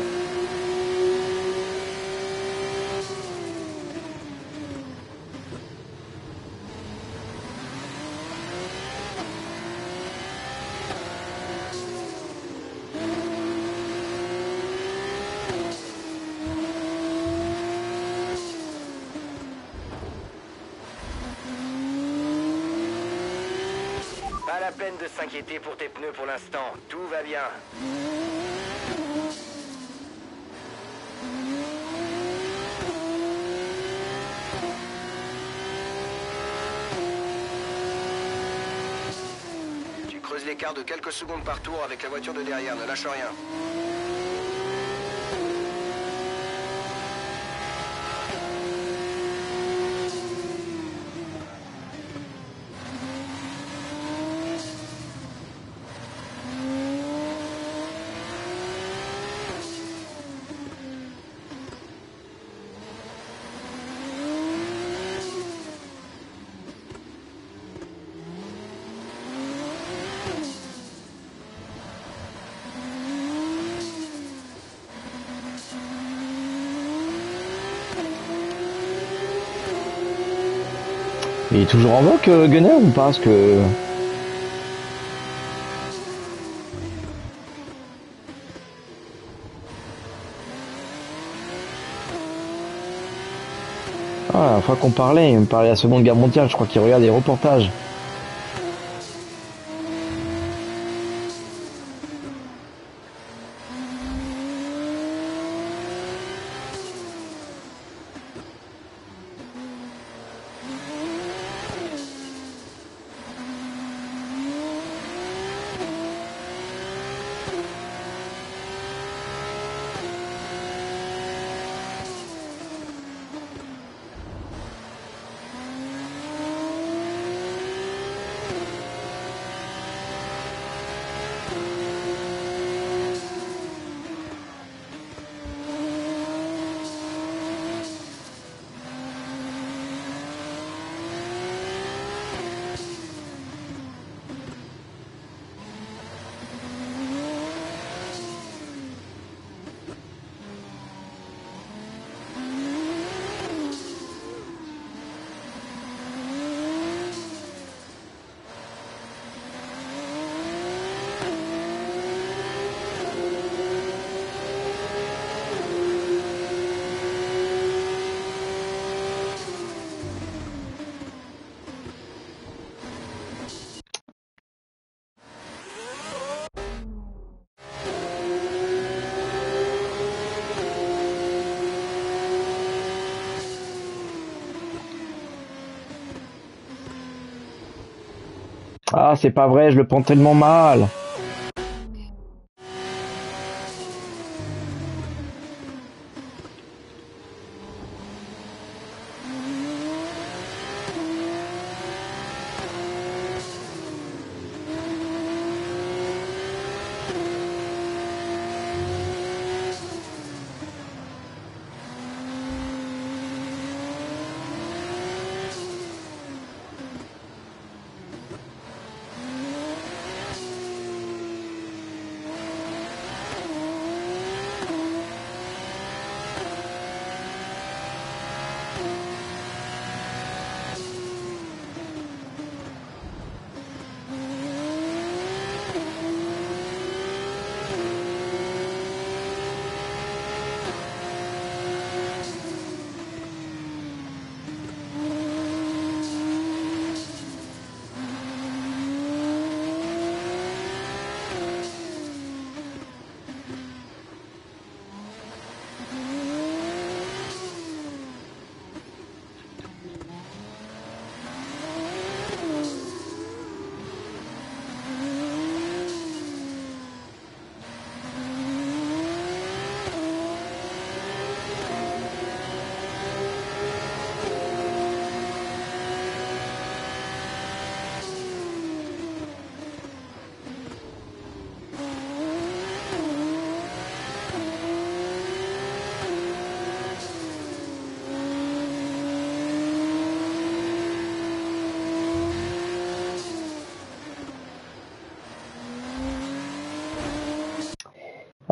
Pas la peine de s'inquiéter pour tes pneus pour l'instant, tout va bien. Tu creuses l'écart de quelques secondes par tour avec la voiture de derrière, ne lâche rien. Il est toujours en vogue Gunner ou pas? Parce que... Ah, la fois qu'on parlait, il me parlait de la Seconde Guerre mondiale, je crois qu'il regarde des reportages. Ah, c'est pas vrai, je le prends tellement mal.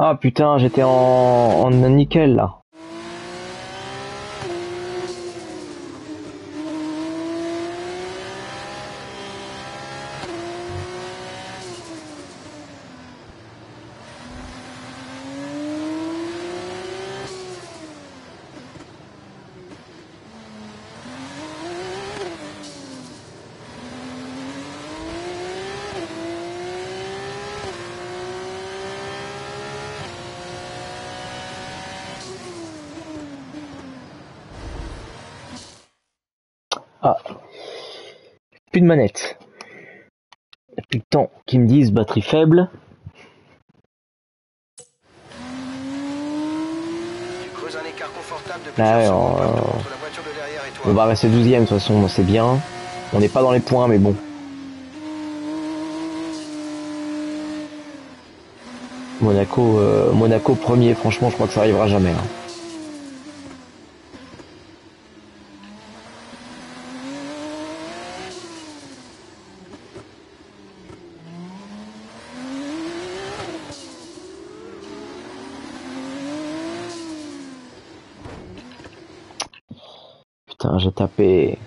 Ah putain, j'étais en nickel là. Ah, plus de manette. Depuis le temps qu'ils me disent batterie faible. Tu creuses un écart confortable de Là, plusieurs ouais, secondes maintenant entre la voiture de derrière et toi. on va rester 12ème de toute façon, c'est bien. On n'est pas dans les points, mais bon. Monaco premier, franchement, je crois que ça arrivera jamais. Hein. Putain, j'ai tapé.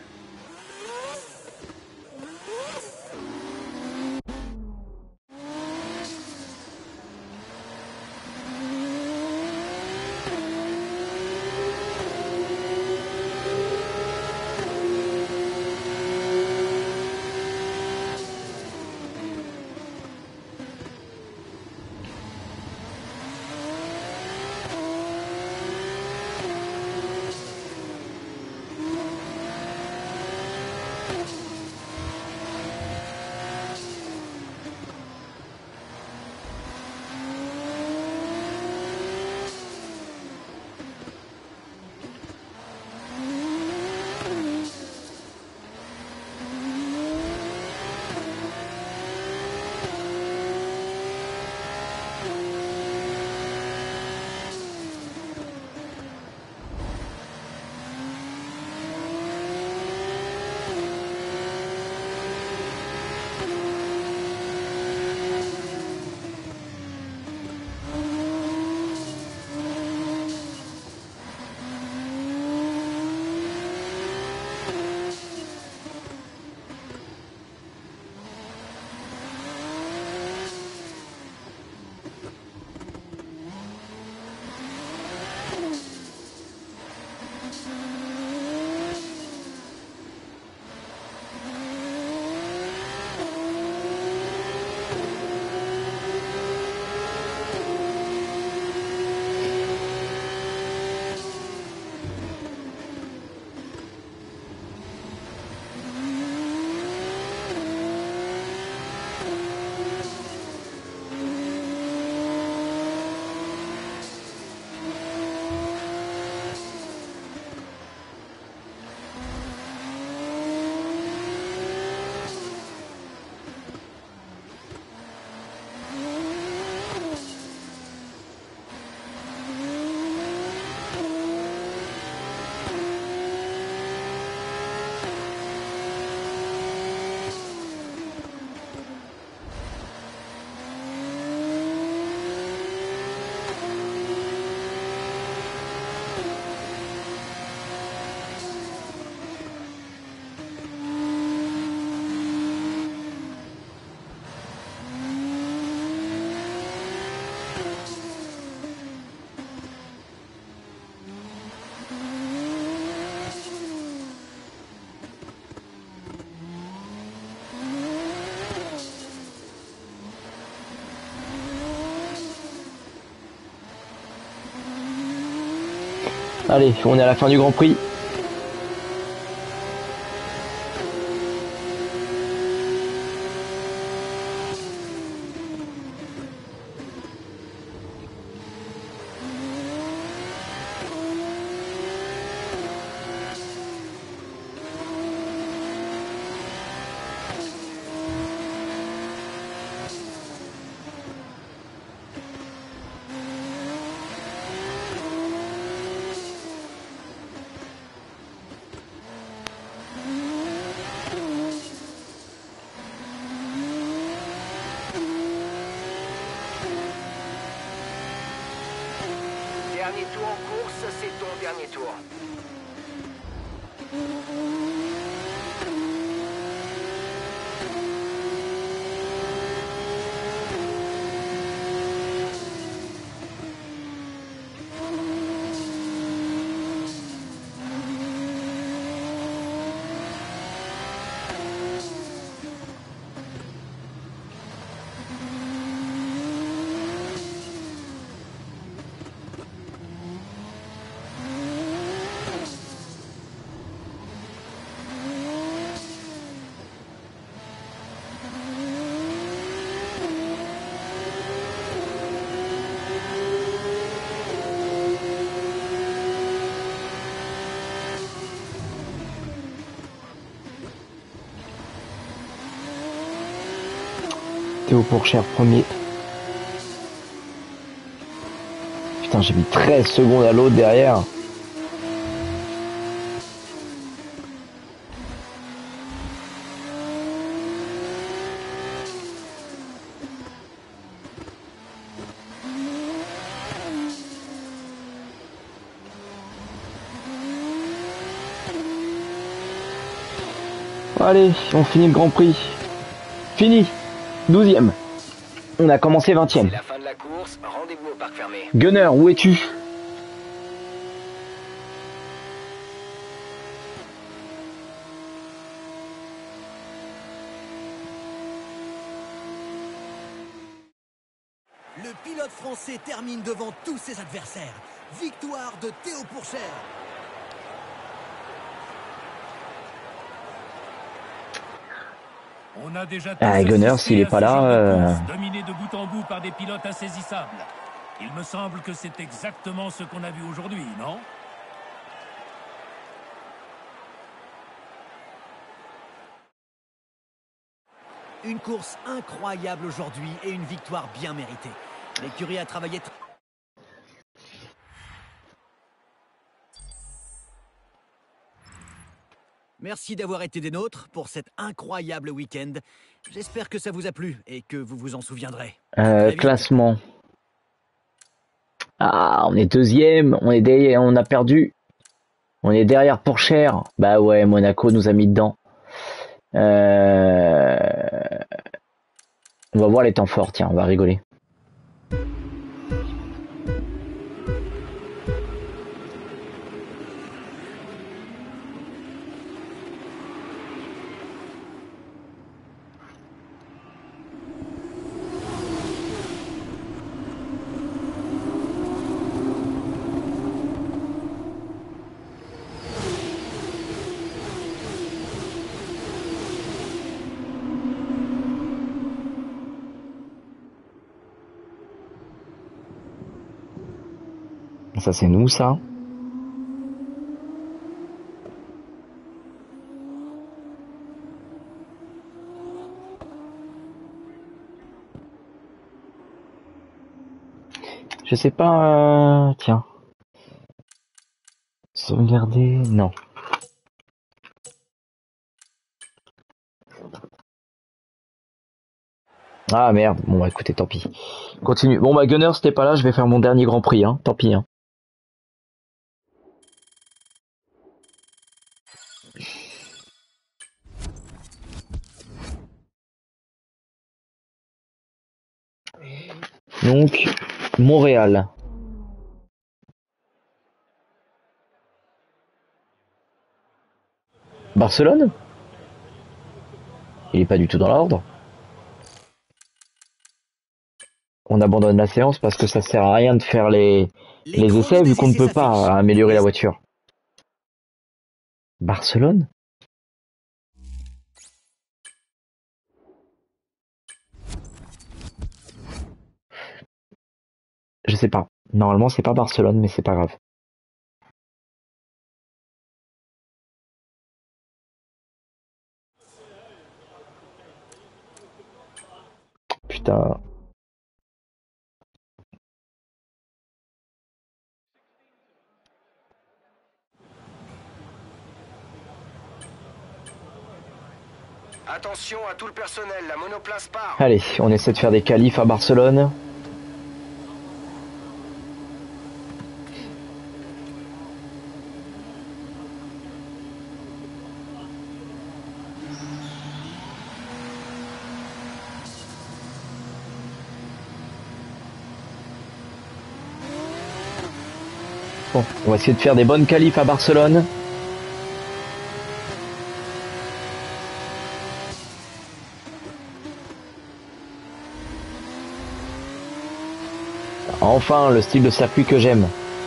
Allez, on est à la fin du Grand Prix. c'est ton dernier tour. Théo Pourchère premier. Putain, j'ai mis 13 secondes à l'autre derrière. Allez, on finit le Grand Prix. Fini. 12e. On a commencé 20e. C'est la fin de la course, rendez-vous au parc fermé. Gunner, où es-tu? Le pilote français termine devant tous ses adversaires. Victoire de Théo Pourchère. On a déjà Gunner, s'il est pas là, dominé de bout en bout par des pilotes insaisissables. Il me semble que c'est exactement ce qu'on a vu aujourd'hui, non? Une course incroyable aujourd'hui et une victoire bien méritée. L'écurie a travaillé Merci d'avoir été des nôtres pour cet incroyable week-end. J'espère que ça vous a plu et que vous vous en souviendrez. Classement. Ah, on est 2e, on a perdu. On est derrière Pourchère. Bah ouais, Monaco nous a mis dedans. On va voir les temps forts, tiens, on va rigoler. Ça c'est nous ça. Je sais pas, tiens. Sauvegarder, non. Ah merde, bon bah écoutez, tant pis. Continue. Bon bah Gunner, c'était pas là, je vais faire mon dernier Grand Prix, hein. Tant pis, hein. Donc, Montréal. Barcelone? Il est pas du tout dans l'ordre. On abandonne la séance parce que ça sert à rien de faire les essais vu qu'on ne peut pas améliorer la voiture. Barcelone? Je sais pas. Normalement c'est pas Barcelone mais c'est pas grave. Putain. Attention à tout le personnel, la monoplace part. Allez, on essaie de faire des qualifs à Barcelone. Bon, on va essayer de faire des bonnes qualifs à Barcelone. Enfin, le style de circuit que j'aime.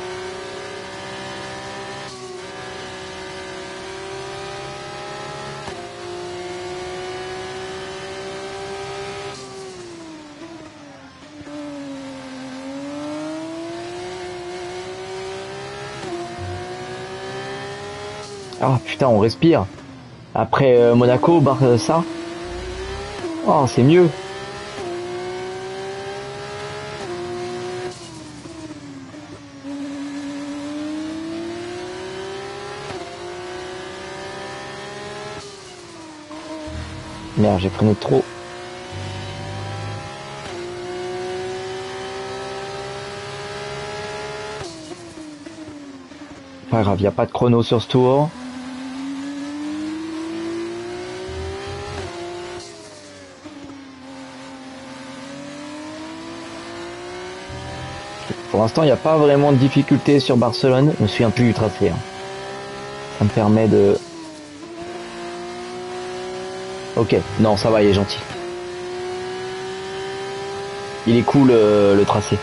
Ah putain, on respire. Après Monaco, ça. Oh, c'est mieux. Merde, j'ai freiné trop. Pas grave, y a pas de chrono sur ce tour. Pour l'instant, il n'y a pas vraiment de difficulté sur Barcelone. Je me souviens plus du tracé. Hein. Ça me permet de... Ok, non, ça va, il est gentil. Il est cool le tracé.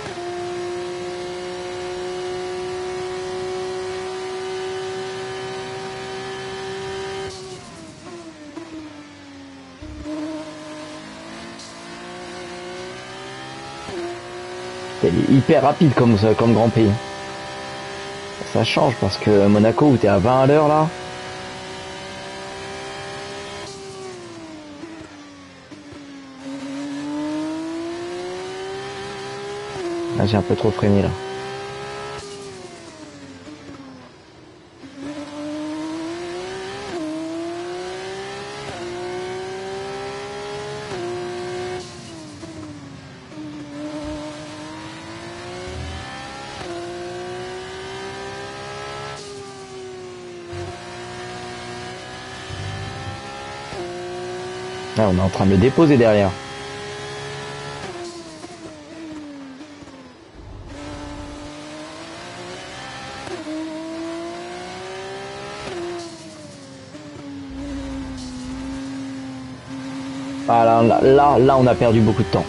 Elle est hyper rapide comme Grand Prix. Ça change parce que Monaco où t'es à 20 à l'heure là. Là j'ai un peu trop freiné là. Là, on est en train de le déposer derrière. Ah, là, on a perdu beaucoup de temps.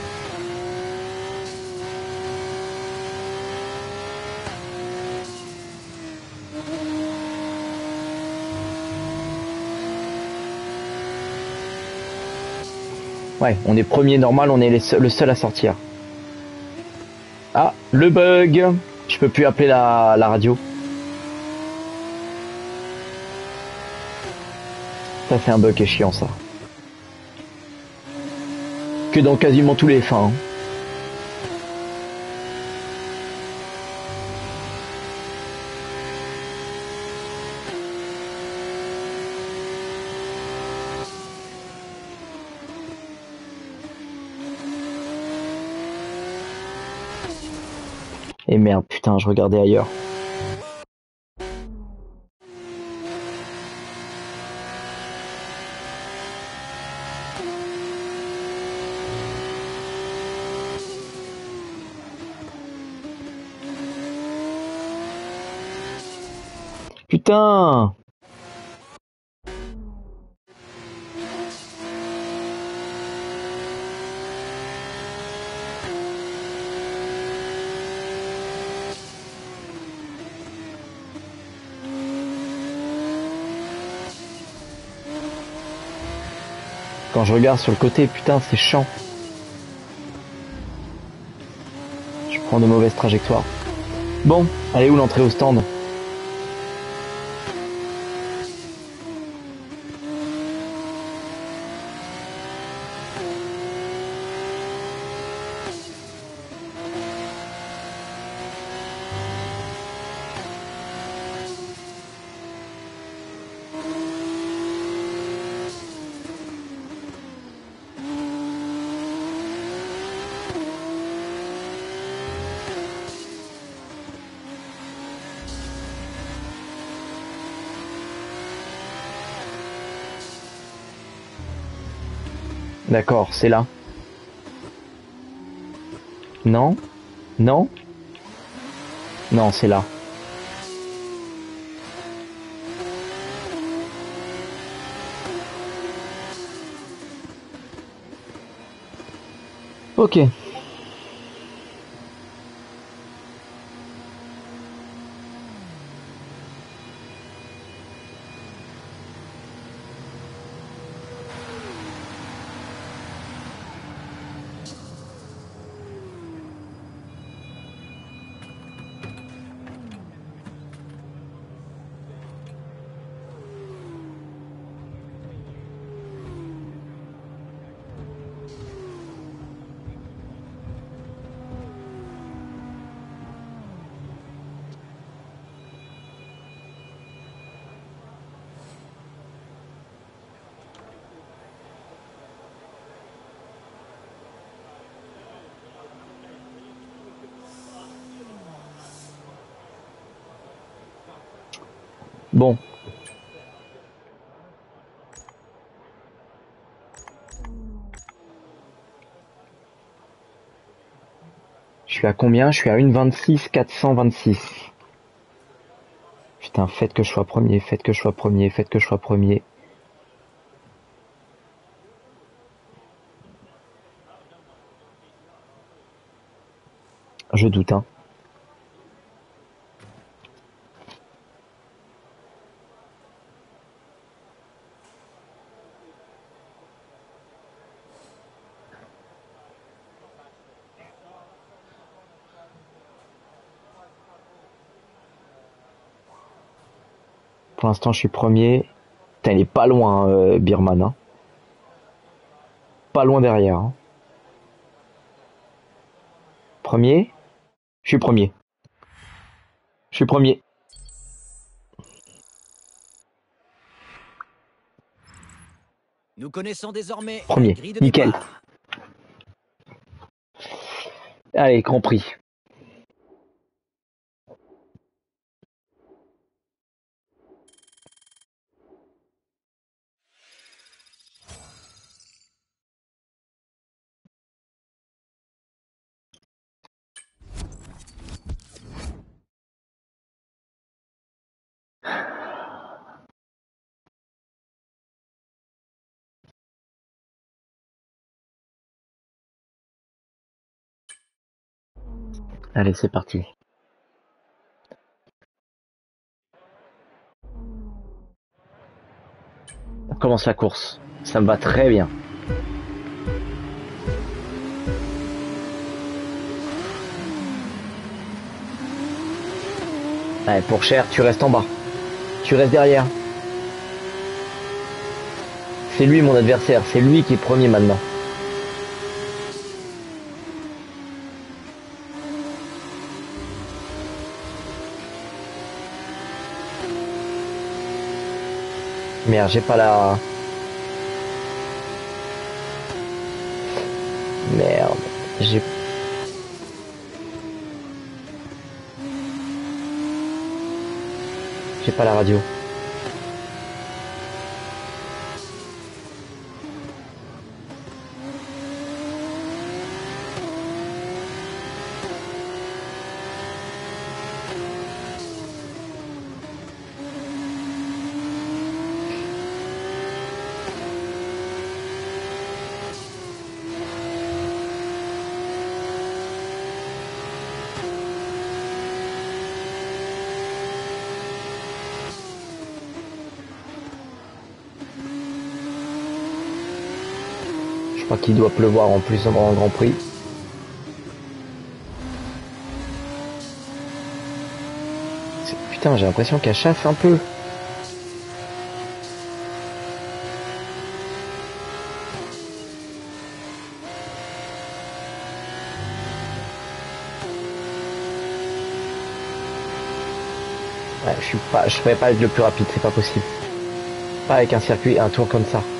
Ouais, on est premier normal, on est le seul à sortir. Ah, le bug. Je peux plus appeler la radio. Ça c'est un bug qui est chiant ça. Que dans quasiment tous les fins. Hein. Et merde, putain, je regardais ailleurs. Putain! Quand je regarde sur le côté, putain, c'est chiant. Je prends de mauvaises trajectoires. Bon, elle est où l'entrée au stand? D'accord, c'est là. Non? Non? Non, c'est là. Ok. Bon. Je suis à combien? Je suis à 1,26 426. Putain, faites que je sois premier, faites que je sois premier, faites que je sois premier. Je doute, hein. Pour l'instant, je suis premier. Putain, il est pas loin, Birman, hein. Pas loin derrière, hein. Premier? Je suis premier. Je suis premier. Nous connaissons désormais la Premier. grille de Nickel. départ. Allez, Grand Prix. Allez, c'est parti. On commence la course. Ça me va très bien. Allez, pour Cher, tu restes en bas. Tu restes derrière. C'est lui mon adversaire. C'est lui qui est premier maintenant. Merde, j'ai pas la... Merde, j'ai... J'ai pas la radio. Je crois qu'il doit pleuvoir en plus en Grand Prix. Putain, j'ai l'impression qu'elle chasse un peu. Ouais, je pourrais pas être le plus rapide, c'est pas possible. Pas avec un circuit, un tour comme ça.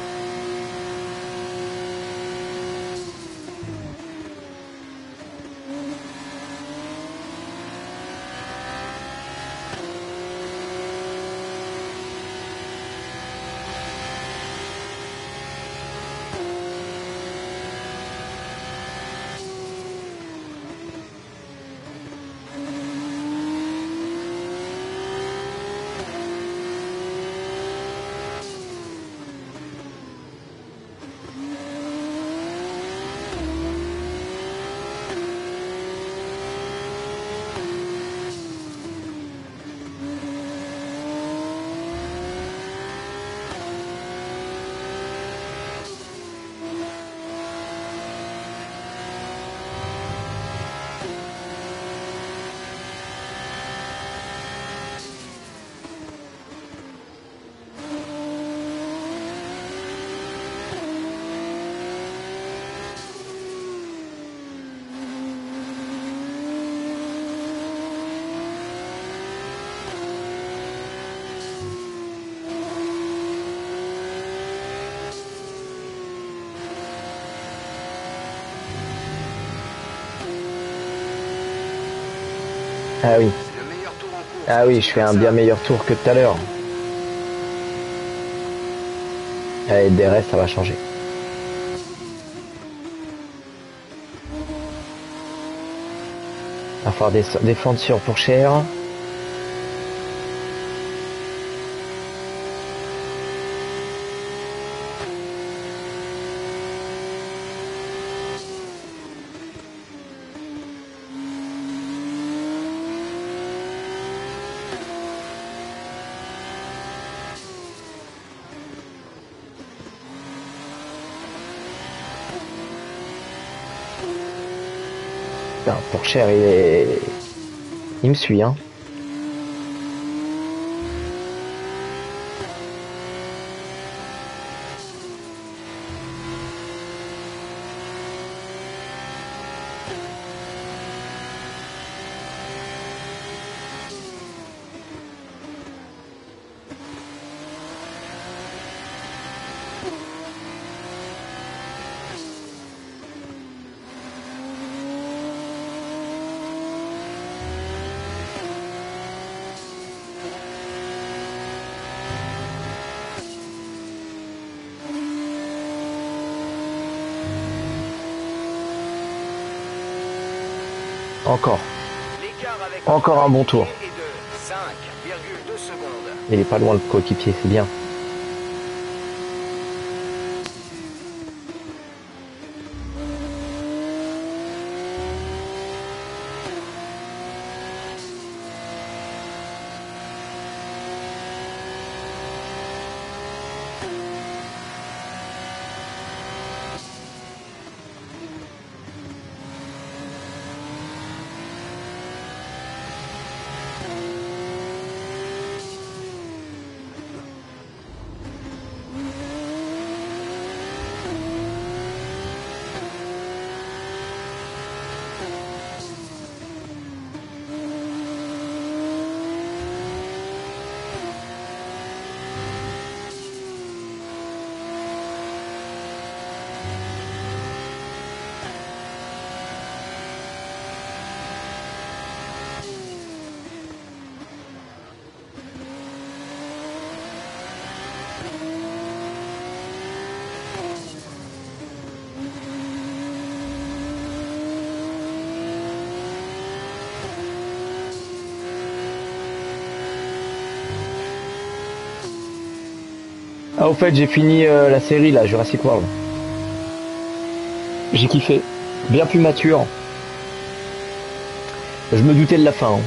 Ah oui. Le meilleur tour en course. Ah oui, je fais un bien meilleur tour que tout à l'heure. Allez, DRS, ça va changer. Il va falloir défendre sur Pourchère. Putain, Pourchère, il me suit, hein. Encore. L'écart avec Encore un bon tour. est de 5,2 secondes. Il est pas loin le coéquipier, c'est bien. Ah, au fait, j'ai fini la série, là, Jurassic World. J'ai kiffé. Bien plus mature. Je me doutais de la fin, hein.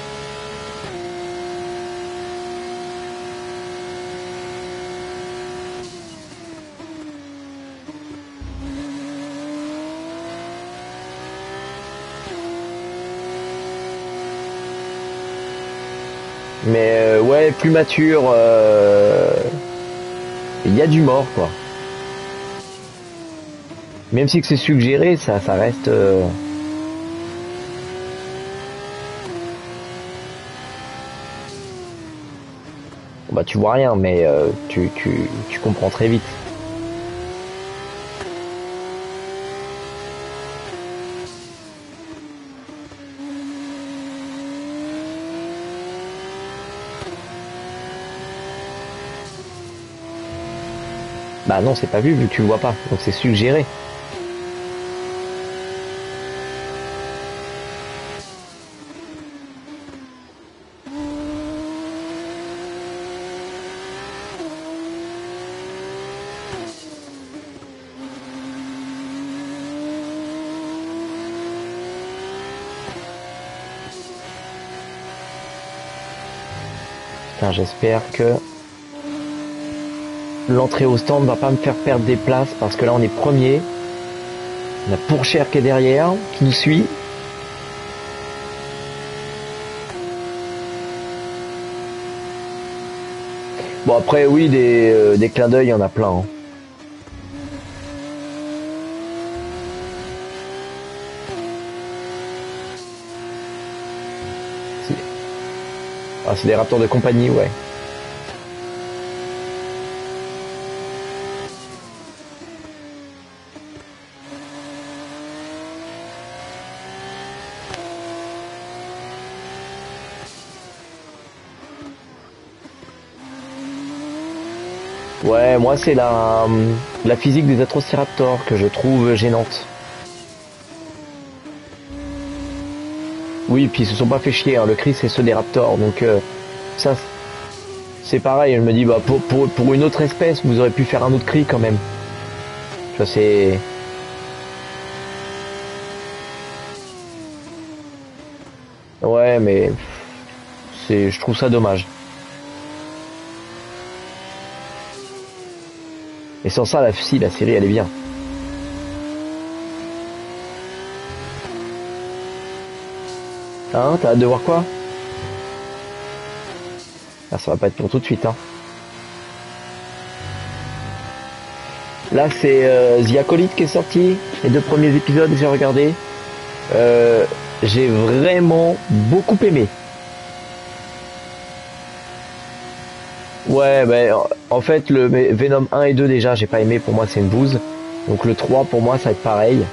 Mais ouais, plus mature. Il y a du mort, quoi. Même si que c'est suggéré, ça reste. Bah, tu vois rien, mais tu comprends très vite. Bah non, c'est pas vu que tu le vois pas, donc c'est suggéré. Putain, j'espère que l'entrée au stand va pas me faire perdre des places parce que là on est premier. On a Pourchère qui est derrière, qui nous suit. Bon après oui, des clins d'œil, il y en a plein, hein. Ah, c'est des raptors de compagnie, ouais. Ouais, moi c'est la physique des Atrociraptors que je trouve gênante. Oui, puis ils se sont pas fait chier, hein. Le cri c'est ceux des Raptors, donc ça c'est pareil, je me dis bah pour une autre espèce, vous aurez pu faire un autre cri quand même. Tu vois, c'est... Ouais, mais je trouve ça dommage. Et sans ça, la série elle est bien. Hein, t'as hâte de voir quoi? Ah, ça va pas être pour tout de suite, hein. Là, c'est The Acolyte qui est sorti. Les 2 premiers épisodes, j'ai regardé. J'ai vraiment beaucoup aimé. Ouais, ben, en fait, le Venom 1 et 2, déjà, j'ai pas aimé. Pour moi, c'est une bouse. Donc le 3, pour moi, ça va être pareil.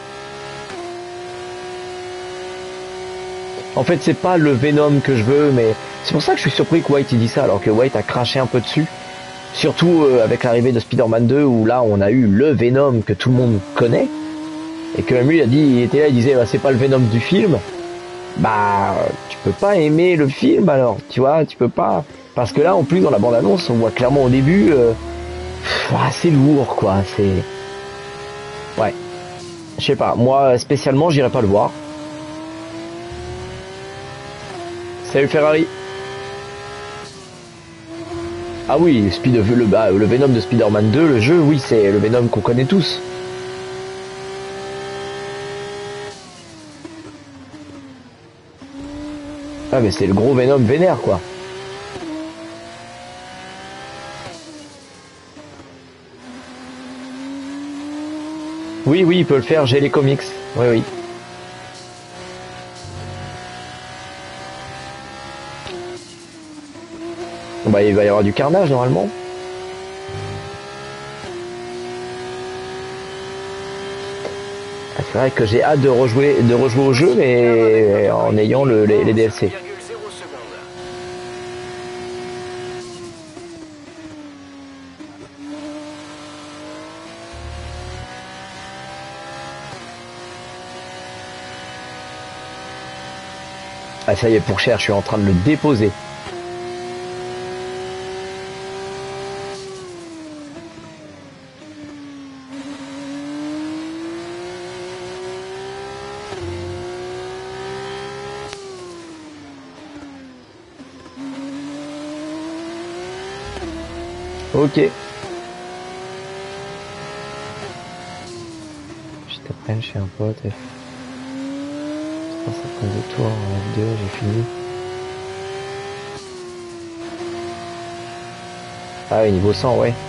En fait, c'est pas le Venom que je veux, mais c'est pour ça que je suis surpris que White il dit ça, alors que White a craché un peu dessus. Surtout avec l'arrivée de Spider-Man 2, où là, on a eu le Venom que tout le monde connaît. Et que même lui, il était là, il disait, bah, c'est pas le Venom du film. Bah, tu peux pas aimer le film, alors, tu vois, tu peux pas... Parce que là, en plus, dans la bande-annonce, on voit clairement au début... c'est lourd, quoi, c'est... Ouais. Je sais pas, moi, spécialement, j'irai pas le voir. Salut Ferrari. Ah oui, le Venom de Spider-Man 2, le jeu, oui, c'est le Venom qu'on connaît tous. Ah mais c'est le gros Venom vénère, quoi. Oui, il peut le faire, j'ai les comics. Oui. Bah, il va y avoir du carnage normalement. C'est vrai que j'ai hâte de rejouer au jeu, mais en ayant les DLC. Ah ça y est, pour cher, je suis en train de le déposer. Ok. Je t'apprenne chez un pote. 352 tours en F2, j'ai fini. Ah oui, niveau 100, ouais.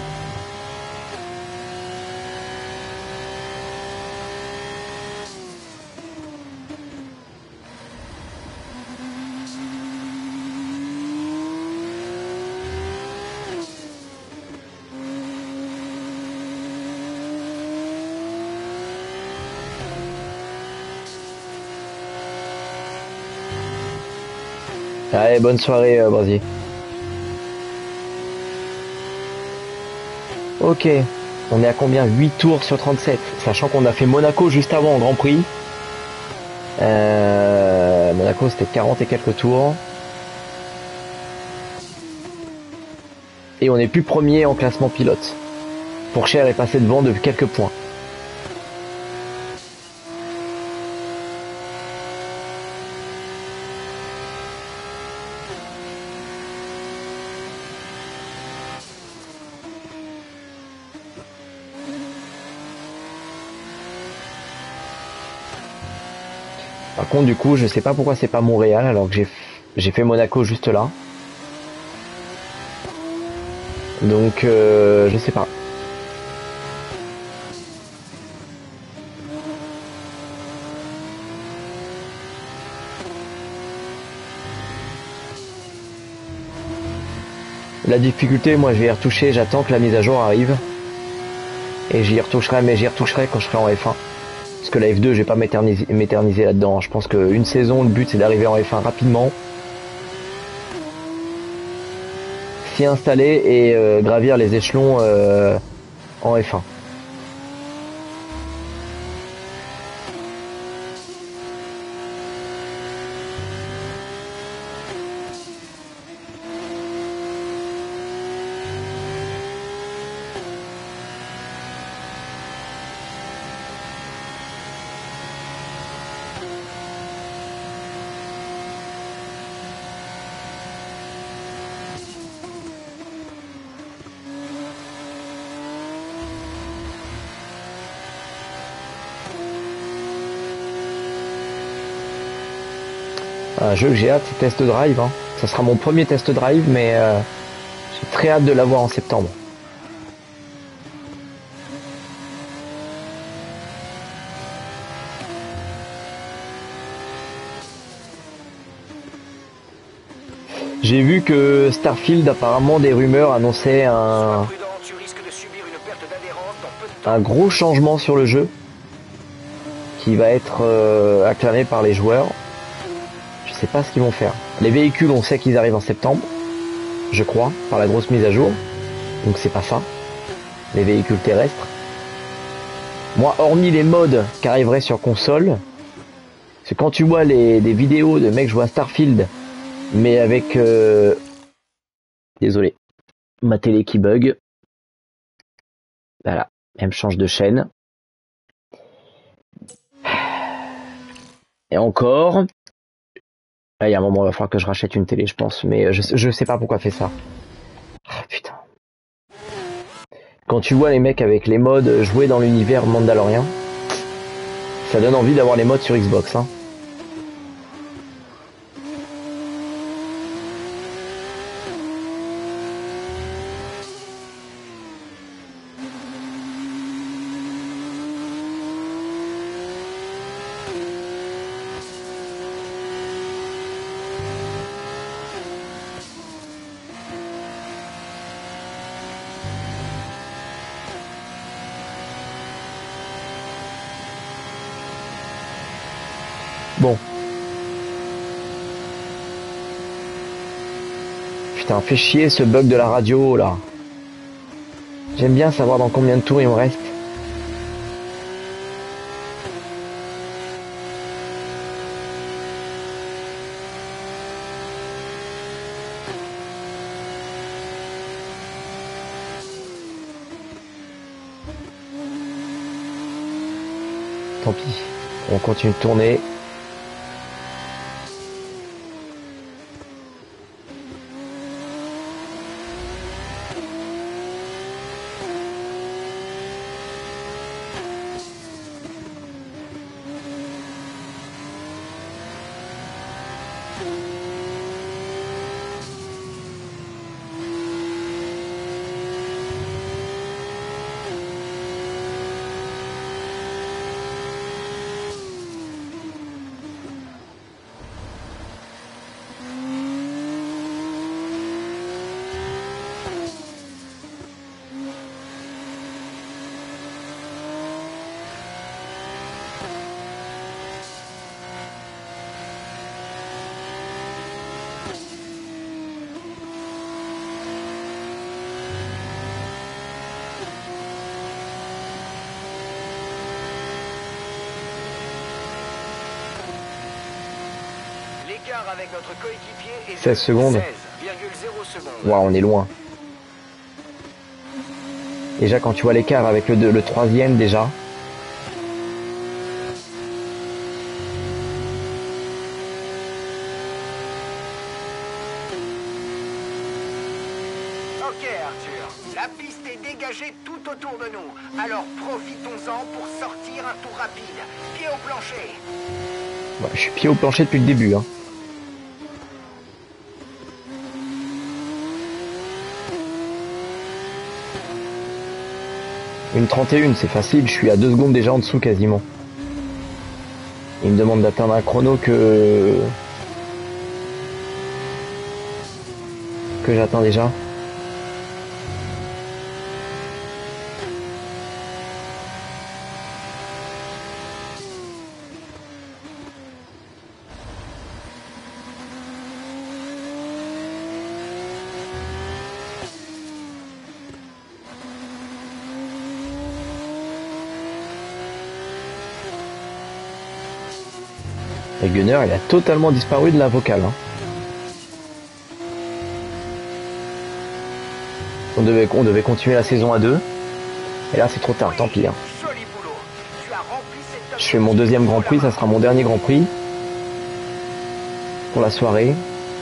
Allez, bonne soirée, Brasier. Ok, on est à combien? 8 tours sur 37, sachant qu'on a fait Monaco juste avant en Grand Prix. Monaco, c'était 40 et quelques tours. Et on n'est plus premier en classement pilote. Pourchaire est passé devant de quelques points. Par contre, du coup, je sais pas pourquoi c'est pas Montréal, alors que j'ai fait Monaco juste là. Donc, je sais pas. La difficulté, moi, je vais y retoucher. J'attends que la mise à jour arrive. Et j'y retoucherai, mais j'y retoucherai quand je serai en F1. Parce que la F2, je vais pas m'éterniser là-dedans. Je pense qu'une saison, le but, c'est d'arriver en F1 rapidement. s'y installer et gravir les échelons en F1. Un jeu que j'ai hâte, c'est Test Drive. Hein. Ça sera mon premier Test Drive, mais j'ai très hâte de l'avoir en septembre. J'ai vu que Starfield, apparemment, des rumeurs annonçaient un gros changement sur le jeu qui va être acclamé par les joueurs. Je sais pas ce qu'ils vont faire. Les véhicules, on sait qu'ils arrivent en septembre, je crois, par la grosse mise à jour. Donc c'est pas ça. Les véhicules terrestres. Moi, hormis les mods qui arriveraient sur console, parce que quand tu vois des vidéos de mecs jouer à Starfield, mais avec... Désolé. Ma télé qui bug. Voilà. Elle me change de chaîne. Et encore... Là, il y a un moment, il va falloir que je rachète une télé, je pense. Mais je sais pas pourquoi elle fait ça. Oh, putain. Quand tu vois les mecs avec les mods jouer dans l'univers mandalorien, ça donne envie d'avoir les mods sur Xbox, hein. Bon. Putain, fait chier ce bug de la radio, là. J'aime bien savoir dans combien de tours il me reste. Tant pis. On continue de tourner. Avec notre coéquipier est 16 secondes. 16,0 secondes. Waouh, on est loin. Déjà, quand tu vois l'écart avec le troisième, déjà. Ok, Arthur. La piste est dégagée tout autour de nous. Alors profitons-en pour sortir un tour rapide. Pied au plancher. Ouais, je suis pied au plancher depuis le début, hein. Une 31, c'est facile, je suis à 2 secondes déjà en dessous quasiment. Il me demande d'atteindre un chrono que j'atteins déjà. Et Gunner, il a totalement disparu de la vocale. Hein. On devait continuer la saison à 2. Et là, c'est trop tard, tant pis. Hein. Joli boulot. Tu as rempli cet Je fais mon deuxième Grand Prix, ça sera mon dernier Grand Prix. Pour la soirée.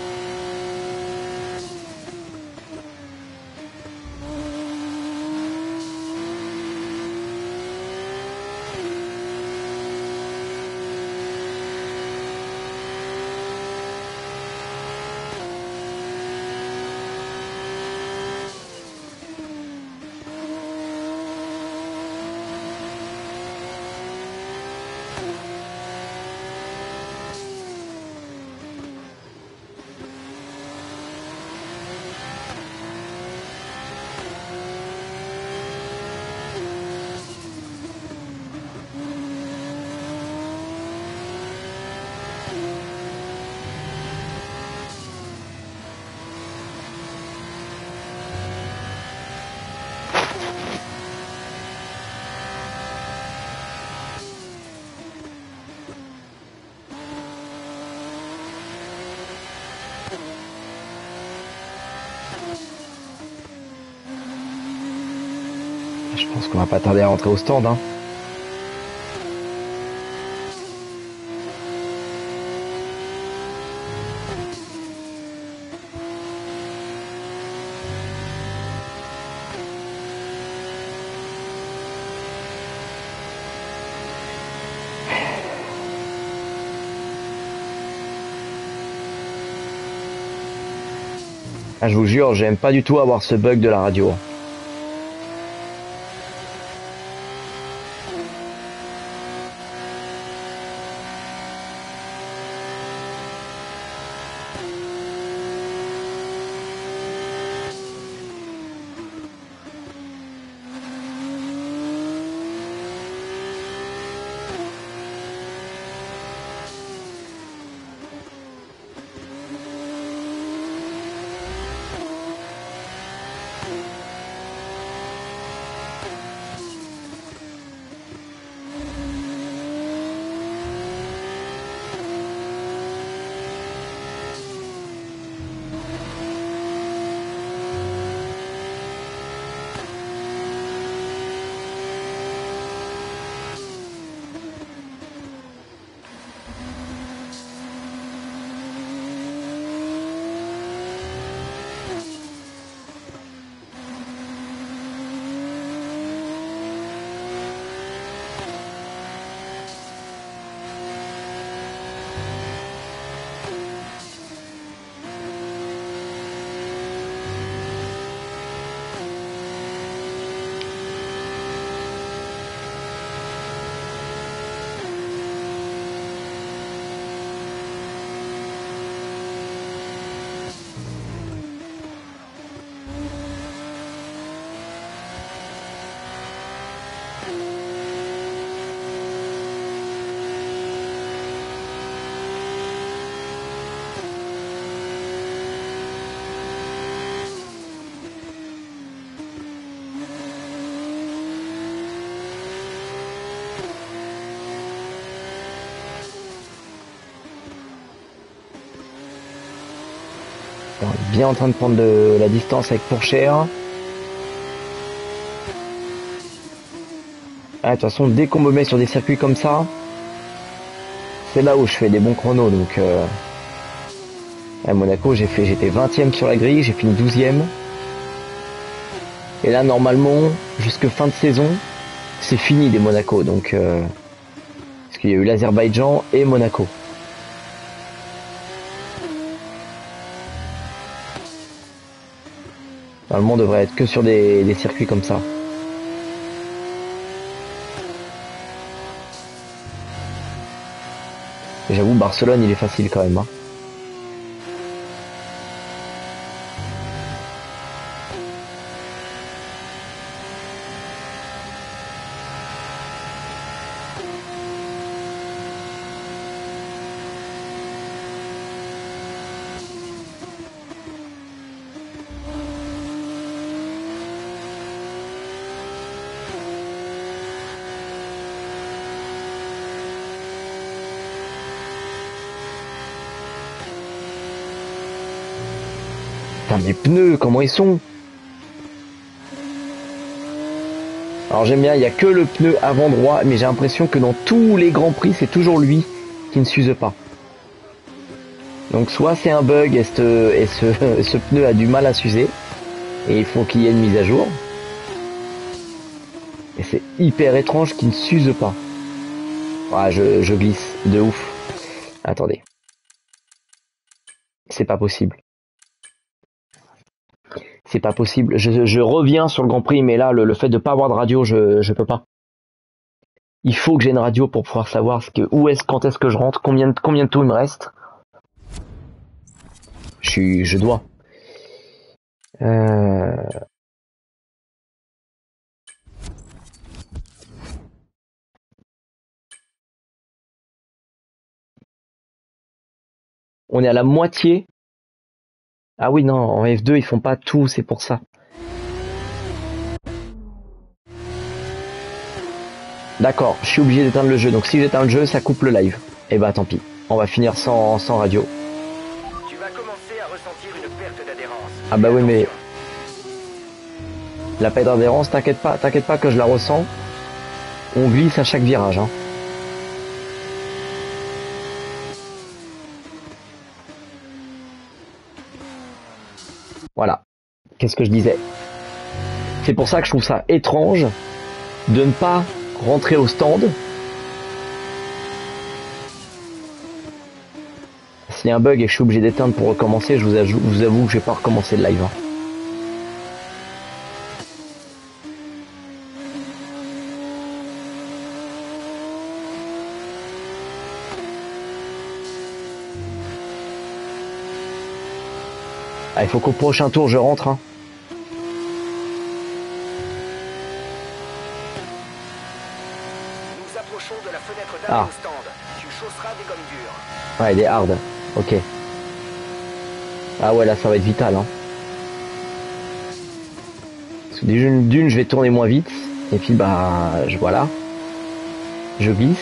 Je pense qu'on va pas tarder à rentrer au stand. Hein. Ah, je vous jure, j'aime pas du tout avoir ce bug de la radio. On est bien en train de prendre de la distance avec Pourchère. Ah, de toute façon, dès qu'on me met sur des circuits comme ça, c'est là où je fais des bons chronos. Donc, à Monaco, j'étais 20e sur la grille, j'ai fini 12e. Et là, normalement, jusque fin de saison, c'est fini des Monaco. Donc, parce qu'il y a eu l'Azerbaïdjan et Monaco. Normalement, on devrait être que sur des circuits comme ça. Et j'avoue, Barcelone, il est facile quand même. Hein. Putain, mes pneus, comment ils sont? Alors j'aime bien, il n'y a que le pneu avant droit, mais j'ai l'impression que dans tous les grands prix, c'est toujours lui qui ne s'use pas. Donc soit c'est un bug et ce pneu a du mal à s'user, et il faut qu'il y ait une mise à jour. Et c'est hyper étrange qu'il ne s'use pas. Ah, je glisse de ouf. Attendez. C'est pas possible. C'est pas possible. Je reviens sur le Grand Prix, mais là, le fait de pas avoir de radio, je peux pas. Il faut que j'ai une radio pour pouvoir savoir quand est-ce que je rentre, combien de tours il me reste. Je dois. On est à la moitié. Ah oui, non, en F2, ils font pas tout, c'est pour ça. D'accord, je suis obligé d'éteindre le jeu. Donc si j'éteins le jeu, ça coupe le live. Et bah tant pis. On va finir sans radio. Tu vas commencer à ressentir une perte d'adhérence. Ah bah oui, mais la perte d'adhérence, t'inquiète pas que je la ressens. On glisse à chaque virage, hein. Voilà. Qu'est-ce que je disais? C'est pour ça que je trouve ça étrange de ne pas rentrer au stand. S'il y a un bug et que je suis obligé d'éteindre pour recommencer, je vous avoue que je vais pas recommencer le live, hein. Ah, il faut qu'au prochain tour je rentre, hein. Nous approchons de la fenêtre d'arrêt au stand. Tu chausseras des gommes dures. Ouais, des hard. Ok. Ah ouais, là ça va être vital, hein. Parce que d'une, je vais tourner moins vite. Et puis bah, voilà. Je glisse.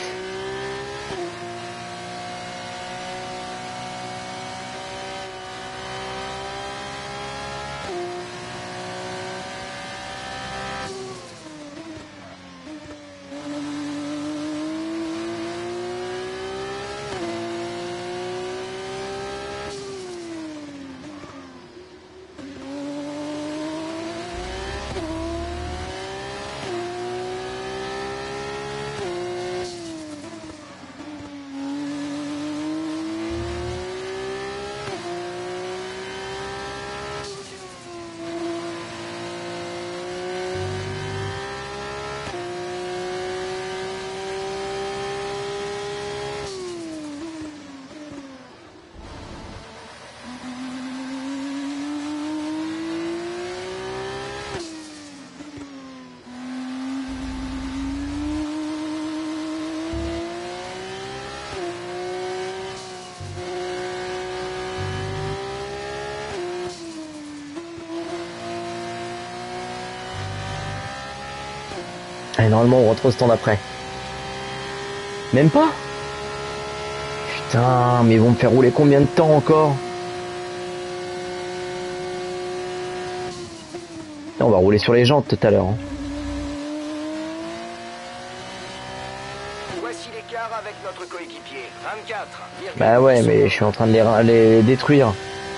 Et normalement on rentre au stand après. Même pas? Putain, mais ils vont me faire rouler combien de temps encore? On va rouler sur les jantes tout à l'heure, hein. Voici l'écart avec notre coéquipier. 24. Bah ouais, mais je suis en train de les détruire.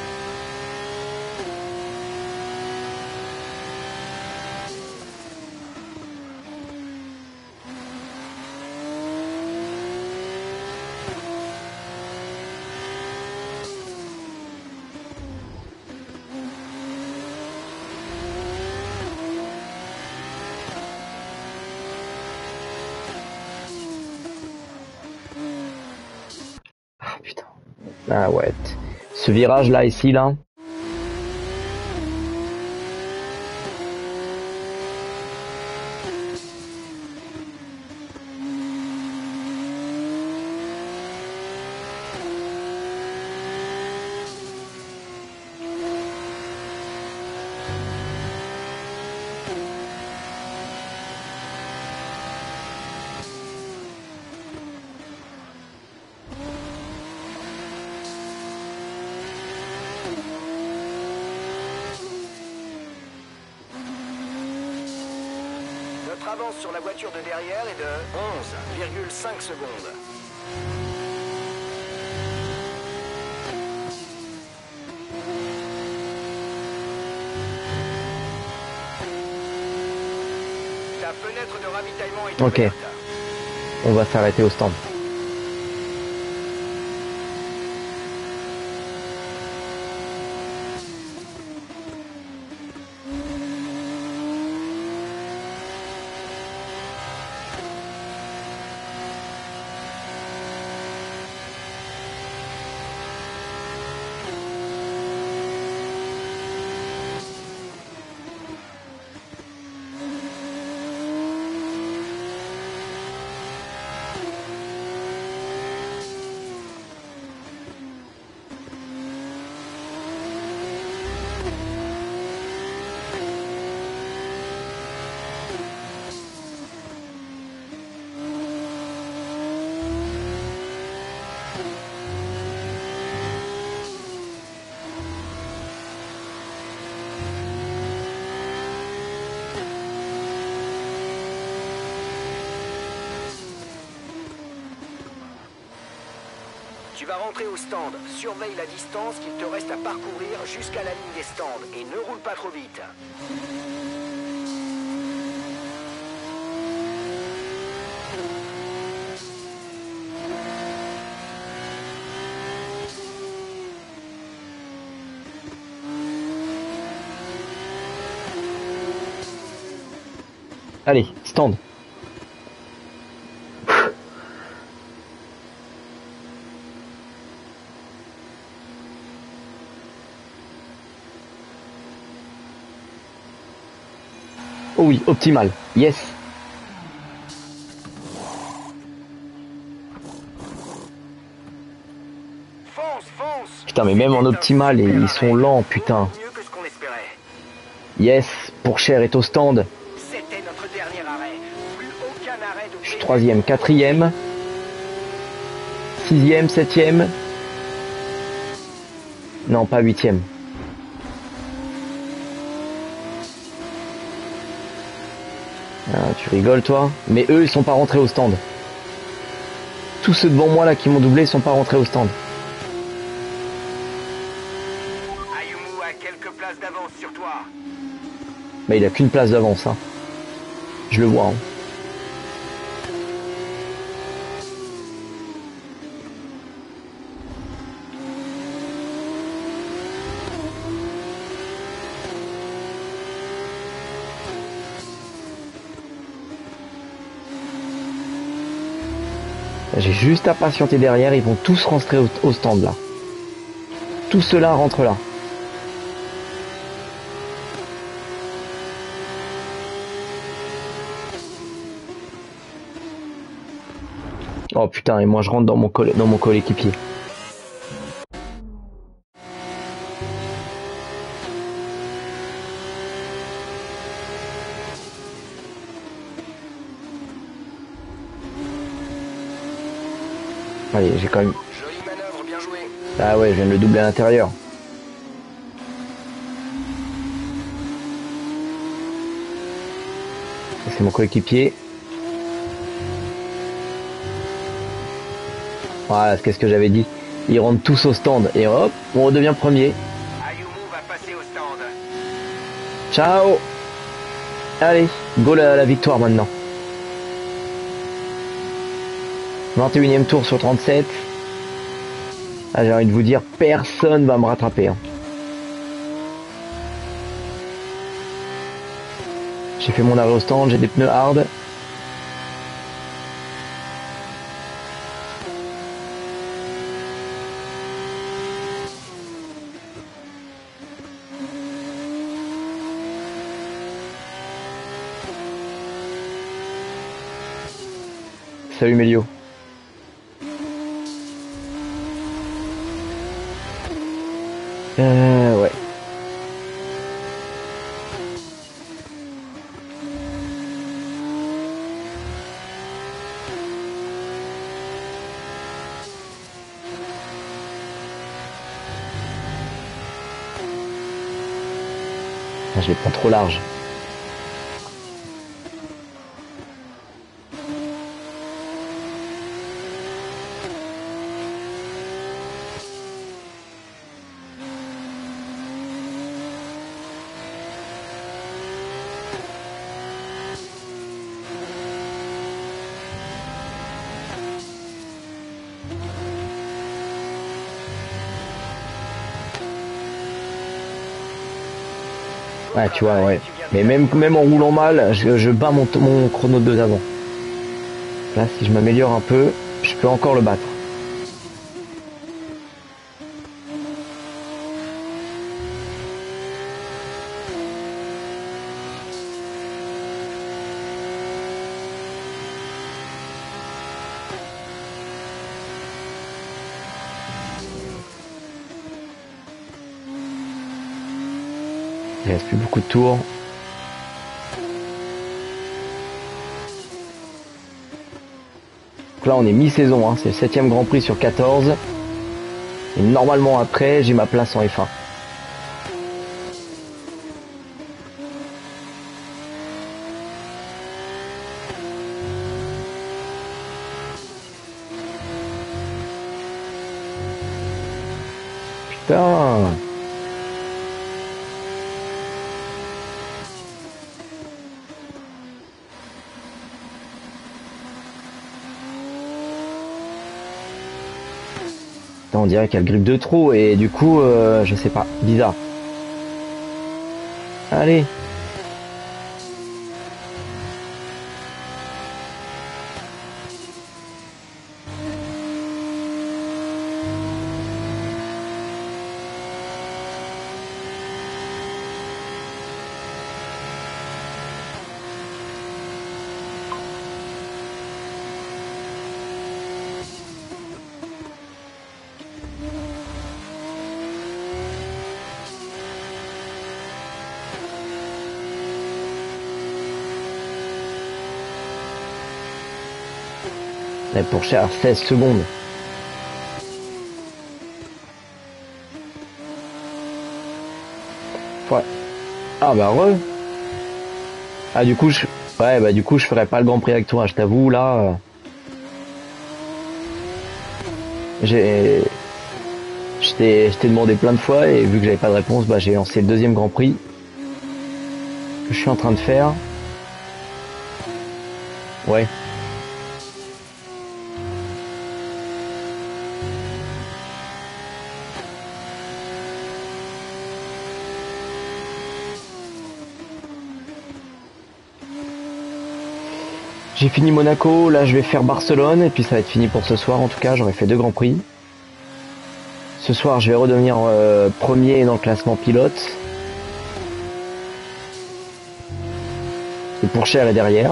Ah putain. Ah ouais. Ce virage là, ici, là. d'avance sur la voiture de derrière est de 11,5 secondes. Ta fenêtre de ravitaillement est Ok. ouverte. On va s'arrêter au stand. Tu vas rentrer au stand. Surveille la distance qu'il te reste à parcourir jusqu'à la ligne des stands et ne roule pas trop vite. Allez, stand. Oh oui, optimal. Yes. Fonce, fonce. Putain, mais même en optimal, ils sont lents, putain. Mieux que ce qu'on espérait. Yes, Pourchère est au stand. C'était notre dernier arrêt. Plus aucun arrêt de Je suis troisième, quatrième, sixième, septième. Non, pas huitième. Ah, tu rigoles, toi? Mais eux, ils sont pas rentrés au stand. Tous ceux devant moi là qui m'ont doublé sont pas rentrés au stand. Ayumu a quelques places d'avance sur toi. Mais il a qu'une place d'avance, hein. Je le vois, hein. J'ai juste à patienter derrière, ils vont tous rentrer au stand là. Tous ceux-là rentrent là. Oh putain, et moi je rentre dans mon coéquipier. Allez, j'ai quand même... Jolie manœuvre, bien joué. Ah ouais, je viens de le doubler à l'intérieur. C'est mon coéquipier. Voilà, qu'est-ce que j'avais dit. Ils rentrent tous au stand et hop, on redevient premier. Ayumu va passer au stand. Ciao. Allez, go la victoire maintenant. 21e tour sur 37. Ah, j'ai envie de vous dire, personne va me rattraper, hein. J'ai fait mon arrêt au stand, j'ai des pneus hard. Salut Mélio. Ouais. Ah, je les prends trop large. Ah, tu vois, ouais. Mais même en roulant mal, je bats mon chrono de 2 d'avant. Là, si je m'améliore un peu, je peux encore le battre. Il reste plus beaucoup de tours. Donc là on est mi-saison, hein. C'est le 7e Grand Prix sur 14. Et normalement après j'ai ma place en F1. Putain. On dirait qu'elle grippe de trop et du coup, je sais pas, bizarre. Allez. Et pour cher 16 secondes. Ouais. Ah bah re. Ah du coup ouais bah du coup je ferai pas le Grand Prix avec toi, je t'avoue là. Je t'ai demandé plein de fois et vu que j'avais pas de réponse, bah j'ai lancé le 2e Grand Prix que je suis en train de faire. Ouais. J'ai fini Monaco, là je vais faire Barcelone et puis ça va être fini pour ce soir. En tout cas, j'aurai fait 2 Grands Prix. Ce soir, je vais redevenir premier dans le classement pilote. Et Pourchaire est derrière.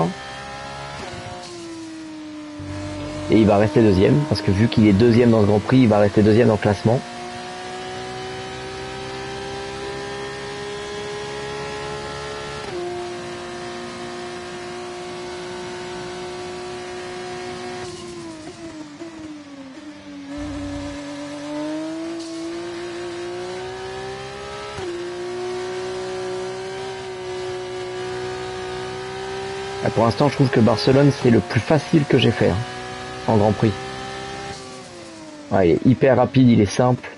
Et il va rester 2e, parce que vu qu'il est 2e dans ce Grand Prix, il va rester 2e dans le classement. Pour l'instant, je trouve que Barcelone, c'est le plus facile que j'ai fait en Grand Prix. Ouais, il est hyper rapide, il est simple.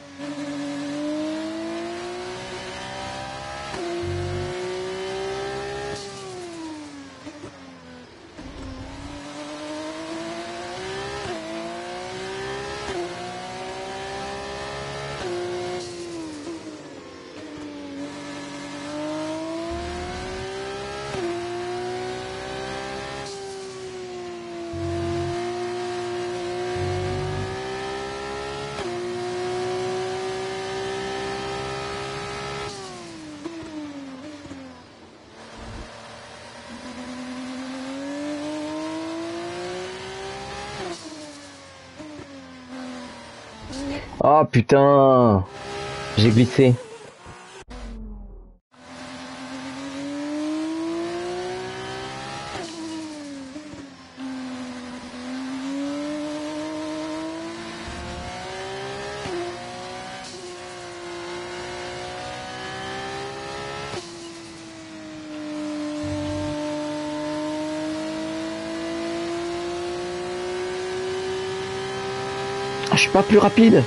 Oh putain, j'ai glissé. Ah, je suis pas plus rapide.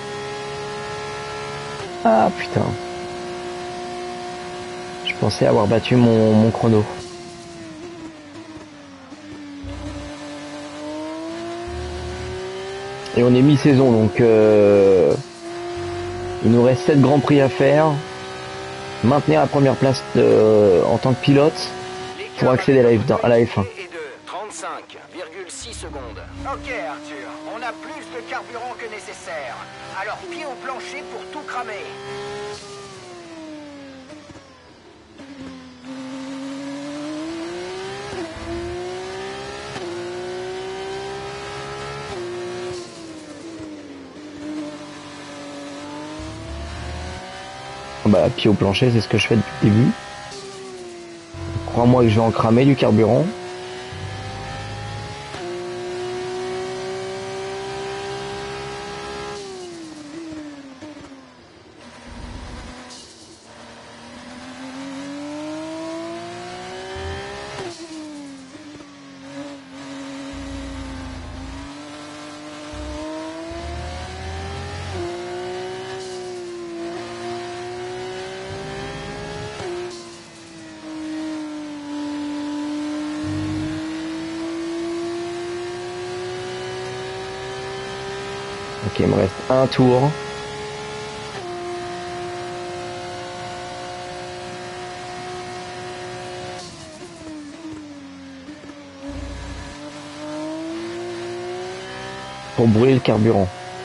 Ah putain. Je pensais avoir battu mon chrono. Et on est mi-saison donc il nous reste 7 grands prix à faire. maintenir la première place en tant que pilote pour accéder à la F1. Et de 35,6 secondes. Ok Arthur, on a plus de carburant que nécessaire. Alors pied au plancher pour tout cramer. Bah, pied au plancher, c'est ce que je fais depuis le début. Crois-moi que je vais en cramer du carburant. Ok, il me reste un tour. Pour brûler le carburant.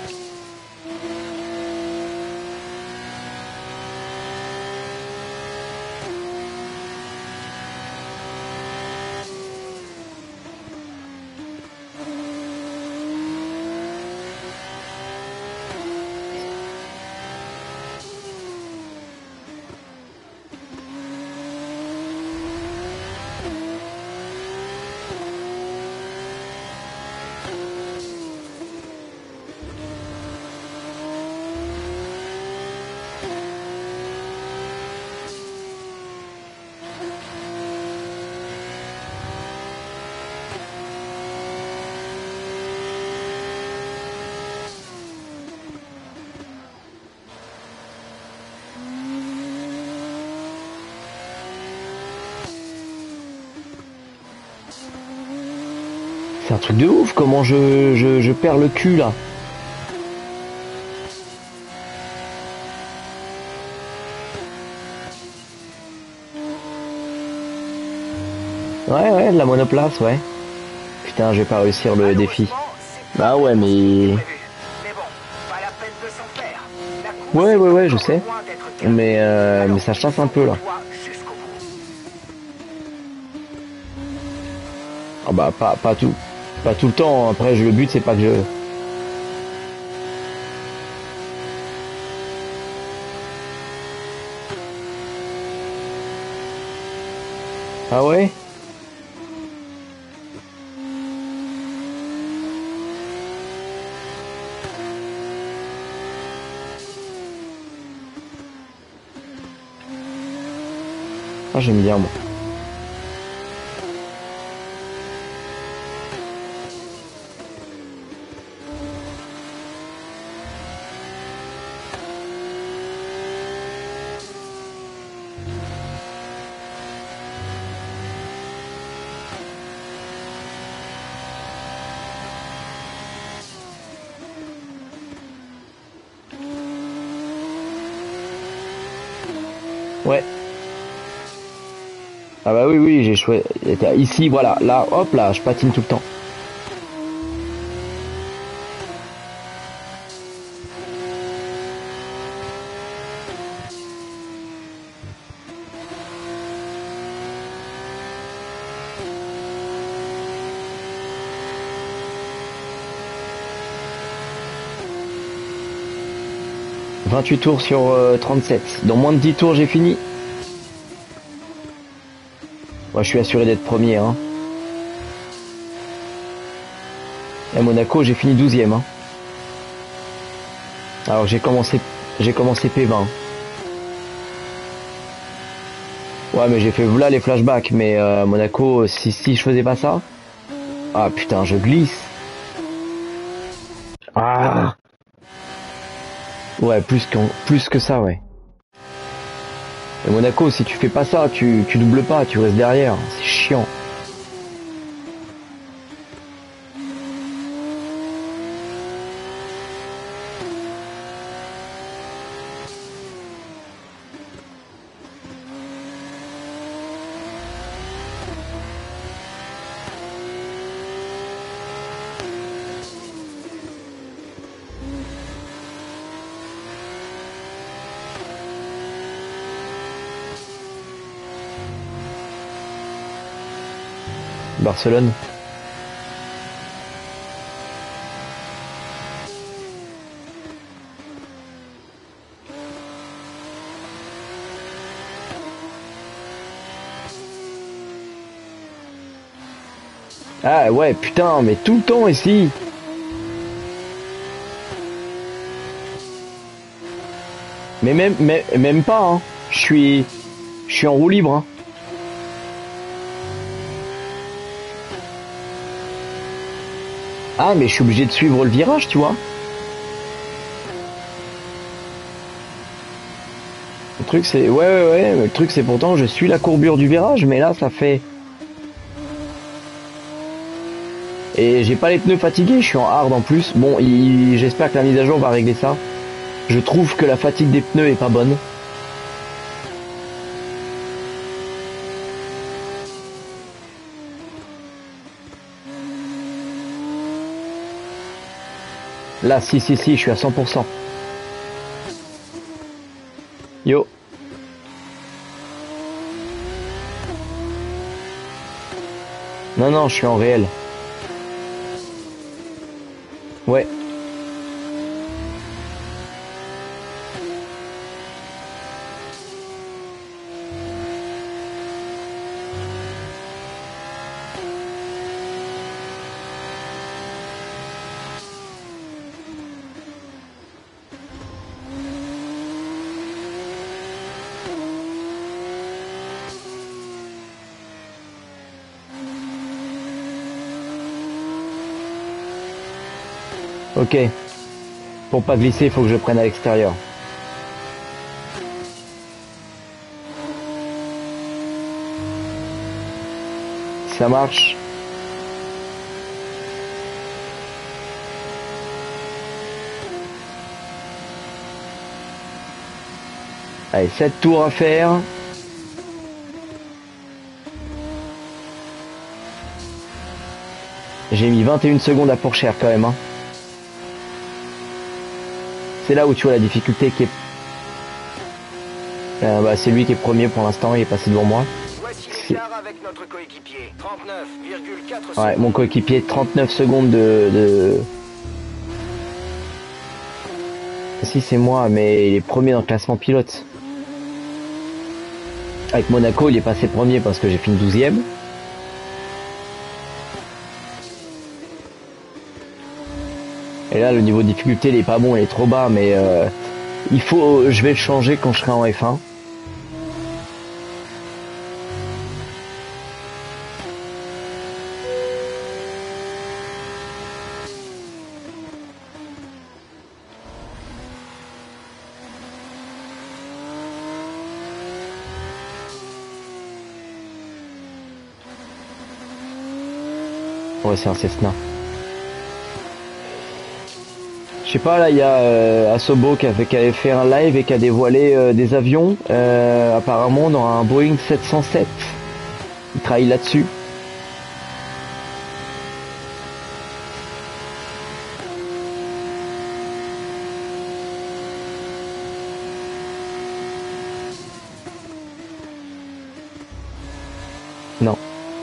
C'est un truc de ouf comment je perds le cul là. Ouais, de la monoplace, ouais. Putain, je vais pas réussir le défi. Bah ouais, mais... Mais bon, pas la peine de s'en faire. La course Ouais, est je encore sais. loin d'être terminée. Mais ça chasse un peu là. Toi, jusqu'au bout. Ah bah pas tout. Pas tout le temps. Après, le but c'est pas que je... Ah ouais? Ah, j'aime bien moi. Ouais. Ah bah oui, j'ai choisi. Ici, voilà. Là, hop, là, je patine tout le temps. « 28 tours sur 37. Dans moins de 10 tours, j'ai fini. Moi, je suis assuré d'être premier. Hein. À Monaco, j'ai fini 12e. Hein. Alors, j'ai commencé P20. Ouais, mais j'ai fait là les flashbacks. Mais Monaco, si je faisais pas ça... Ah, putain, je glisse. Ah. Ouais, plus que ça, ouais. Et Monaco, si tu fais pas ça, tu doubles pas, tu restes derrière. C'est chiant. Barcelone. Ah ouais, putain, mais tout le temps ici. Mais même pas, hein. Je suis en roue libre, hein. Ah, mais je suis obligé de suivre le virage, tu vois. Le truc c'est... Ouais. Le truc c'est pourtant, je suis la courbure du virage, mais là, ça fait... Et j'ai pas les pneus fatigués, je suis en hard en plus. Bon, j'espère que la mise à jour va régler ça. Je trouve que la fatigue des pneus est pas bonne. Là, si, je suis à 100%. Yo. Non, je suis en réel. Ouais. Ok. Pour pas glisser, il faut que je prenne à l'extérieur. Ça marche. Allez, 7 tours à faire. J'ai mis 21 secondes à Pourchère quand même, hein. C'est là où tu vois la difficulté qui est... c'est lui qui est premier pour l'instant, il est passé devant moi. Voici l'écart avec notre coéquipier. 39,4 Ouais, mon coéquipier, 39 secondes de... Si, c'est moi, mais il est premier dans le classement pilote. Avec Monaco, il est passé premier parce que j'ai fini 12e. Et là, le niveau de difficulté, il est pas bon, il est trop bas, mais je vais le changer quand je serai en F1. Ouais, c'est un Cessna. Je sais pas, là il y a Asobo qui avait fait un live et qui a dévoilé des avions. Apparemment on aura un Boeing 707. Il travaille là-dessus. Non.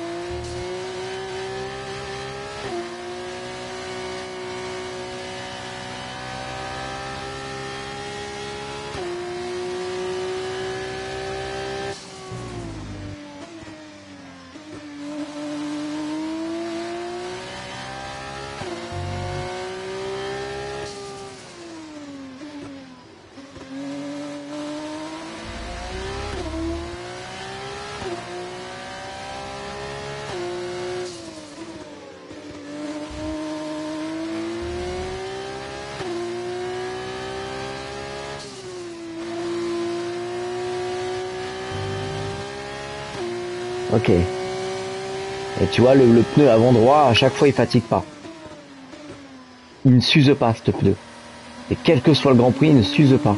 Ok. Et tu vois, le pneu avant droit, à chaque fois, il fatigue pas. Il ne s'use pas, ce pneu. Et quel que soit le Grand Prix, il ne s'use pas.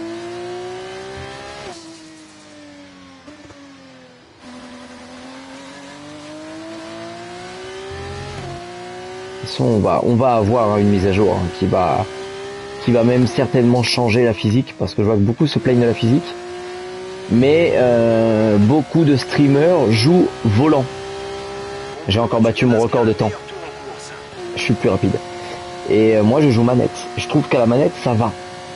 De toute façon, on va avoir une mise à jour hein, qui va même certainement changer la physique, parce que je vois que beaucoup se plaignent de la physique. Mais beaucoup de streamers jouent volant. J'ai encore battu mon record de temps. Je suis plus rapide. Et moi je joue manette. Je trouve qu'à la manette ça va.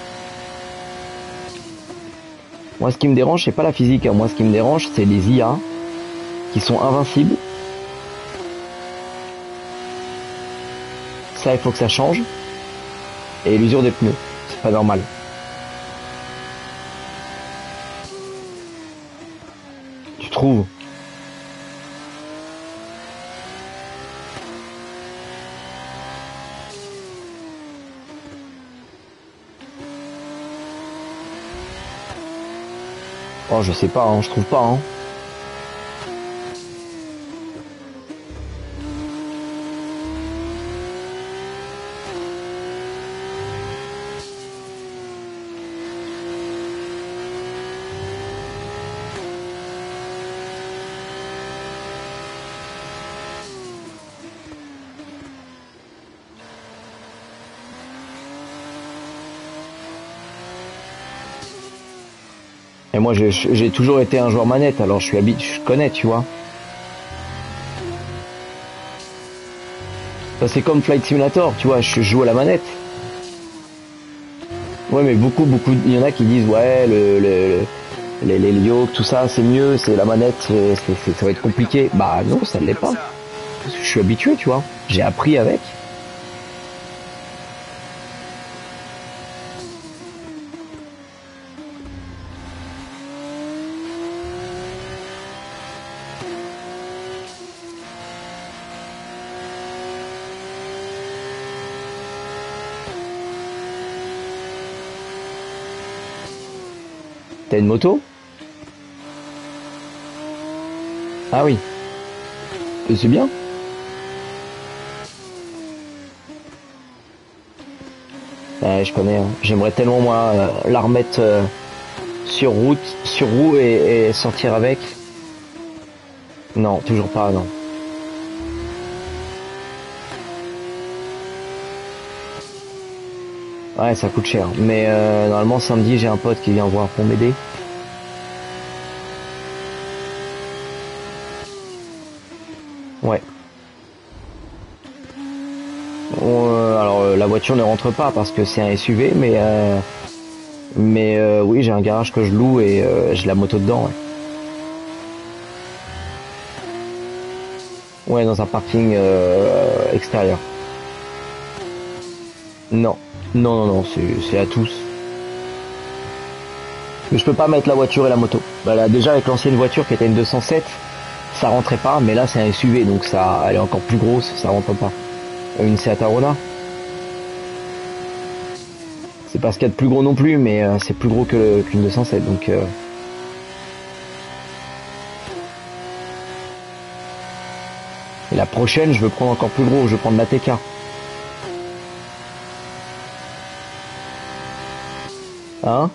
Moi ce qui me dérange c'est pas la physique. Hein. Moi ce qui me dérange c'est les IA qui sont invincibles. Ça il faut que ça change. Et l'usure des pneus. C'est pas normal. Tu trouves? Oh, je sais pas, hein, je trouve pas. Hein. Et moi, j'ai toujours été un joueur manette, alors je suis habitué, je connais, tu vois. Ça, c'est comme Flight Simulator, tu vois, je joue à la manette. Ouais, mais beaucoup, il y en a qui disent, ouais, les yoke, tout ça, c'est mieux, c'est la manette, ça va être compliqué. Bah non, ça ne l'est pas. Je suis habitué, tu vois. J'ai appris avec. T'as une moto? Ah oui. C'est bien. Ouais, je connais. Hein. J'aimerais tellement moi la remettre sur roue et sortir avec. Non, toujours pas, non. Ouais, ça coûte cher. Mais normalement samedi j'ai un pote qui vient voir pour m'aider. Ouais. Alors la voiture ne rentre pas parce que c'est un SUV, mais oui j'ai un garage que je loue et j'ai la moto dedans. Ouais, ouais dans un parking extérieur. Non, non, non, non, c'est à tous. Mais je peux pas mettre la voiture et la moto. Bah là, déjà avec l'ancienne voiture qui était une 207, ça rentrait pas, mais là c'est un SUV donc ça, elle est encore plus grosse, ça rentre pas. Une Seat Arona. C'est pas ce qu'il y a de plus gros non plus, mais c'est plus gros qu'une 207 donc. Et la prochaine, je veux prendre encore plus gros, je veux prendre la TK. Hein?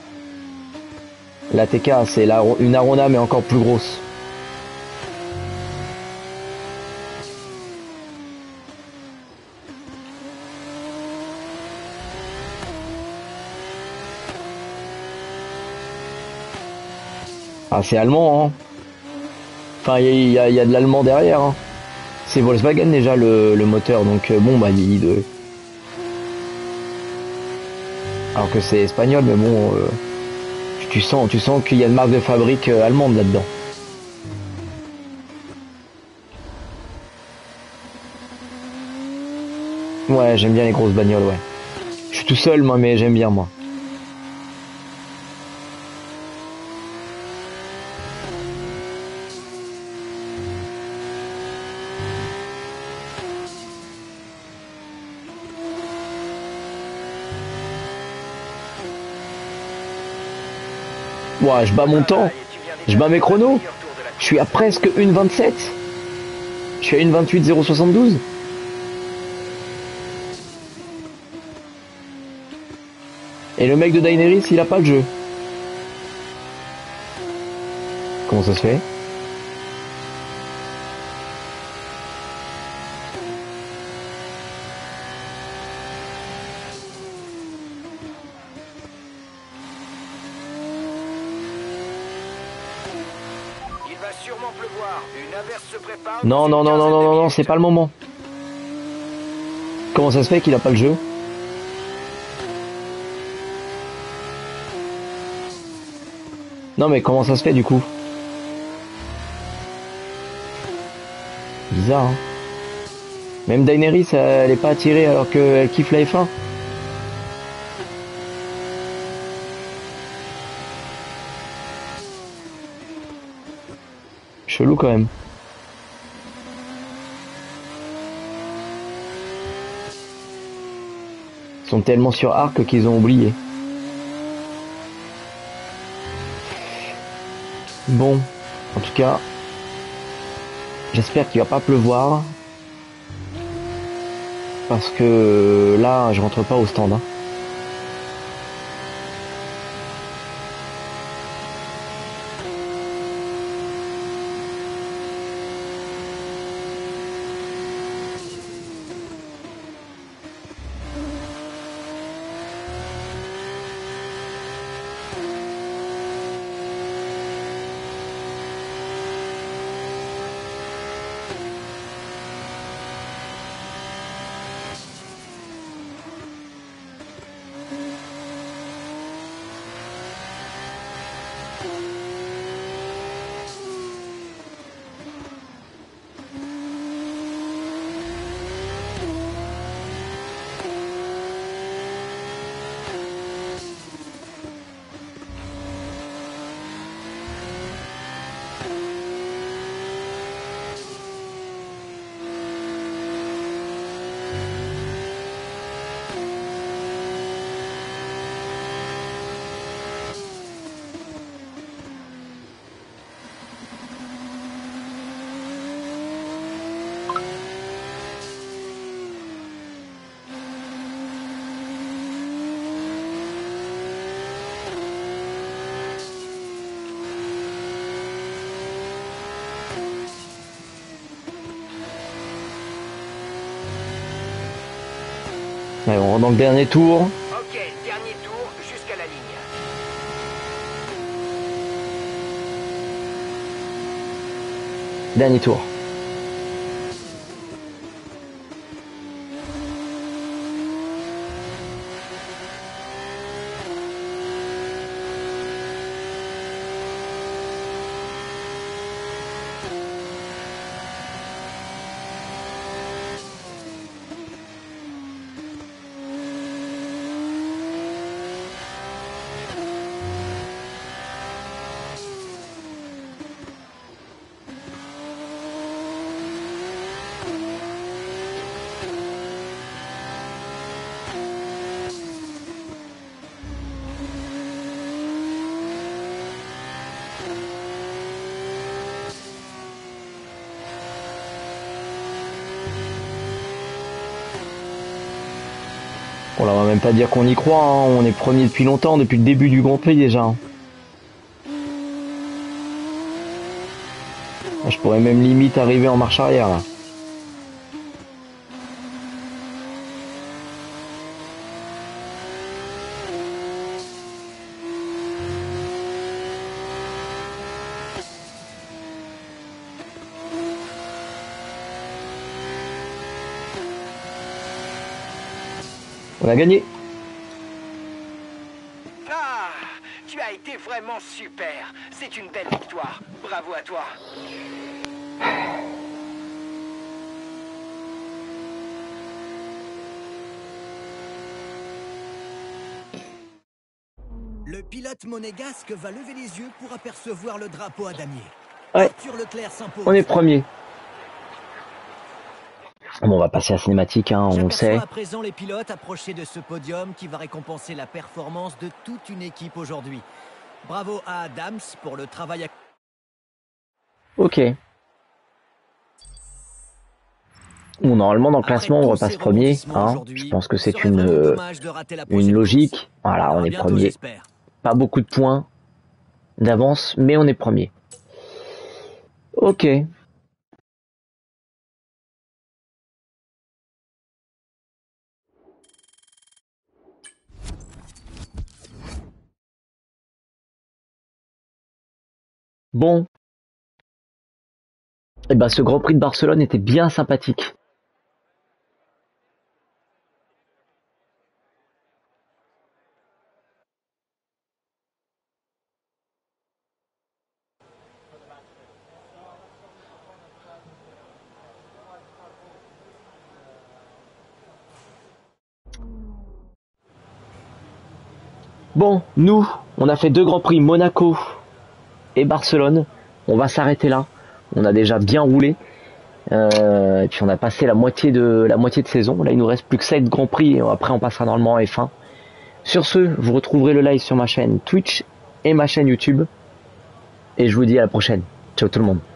La TK, c'est une Arona mais encore plus grosse. Ah, c'est allemand, hein. Enfin, il y a de l'allemand derrière, hein. C'est Volkswagen déjà le moteur, donc bon, bah, alors que c'est espagnol, mais bon, tu sens qu'il y a une marque de fabrique allemande là-dedans. Ouais, j'aime bien les grosses bagnoles, ouais. Je suis tout seul, moi, mais j'aime bien, moi. Ouais, je bats mon temps. Je bats mes chronos. Je suis à presque 1,27. Je suis à 1,28,072. Et le mec de Daenerys, il a pas le jeu. Comment ça se fait? sûrement pleuvoir. Une averse se prépare. Non, dans non, une non, non, quinzaine non, de non, non, minutes. c'est pas le moment. Comment ça se fait qu'il a pas le jeu? Non, mais comment ça se fait du coup? Bizarre, hein. Même Daenerys, elle est pas attirée alors qu'elle kiffe la F1. Chelou quand même. Ils sont tellement sur Arc qu'ils ont oublié. Bon, en tout cas, j'espère qu'il va pas pleuvoir. Parce que là, je rentre pas au stand, hein. Allez, on rentre dans le dernier tour. Ok, dernier tour jusqu'à la ligne. Dernier tour. Bon là, on va même pas dire qu'on y croit, hein. On est premier depuis longtemps, depuis le début du Grand Prix déjà, hein. Je pourrais même limite arriver en marche arrière là. On a gagné. Ah, tu as été vraiment super. C'est une belle victoire. Bravo à toi. Le pilote monégasque va lever les yeux pour apercevoir le drapeau à damier. Ouais, Arthur Leclerc s'impose. on est premier. Bon, on va passer à la cinématique, hein, on le J'aperçois sait. à présent les pilotes approcher de ce podium qui va récompenser la performance de toute une équipe aujourd'hui. Bravo à Adams pour le travail. Ok. Bon, normalement, dans le Après classement, on tous repasse ces premier, rebondissements hein. aujourd'hui, Je pense que il c'est serait vraiment dommage de rater la une prochaine logique. course. Voilà, on À est bientôt, premier. j'espère. Pas beaucoup de points d'avance, mais on est premier. Ok. Bon, Et ben ce Grand Prix de Barcelone était bien sympathique. Bon, nous, on a fait 2 Grands Prix, Monaco et Barcelone. On va s'arrêter là. On a déjà bien roulé. Et puis on a passé la moitié de saison. Là, il nous reste plus que 7 Grands Prix et après on passera normalement en F1. Sur ce, vous retrouverez le live sur ma chaîne Twitch et ma chaîne YouTube. Et je vous dis à la prochaine. Ciao tout le monde.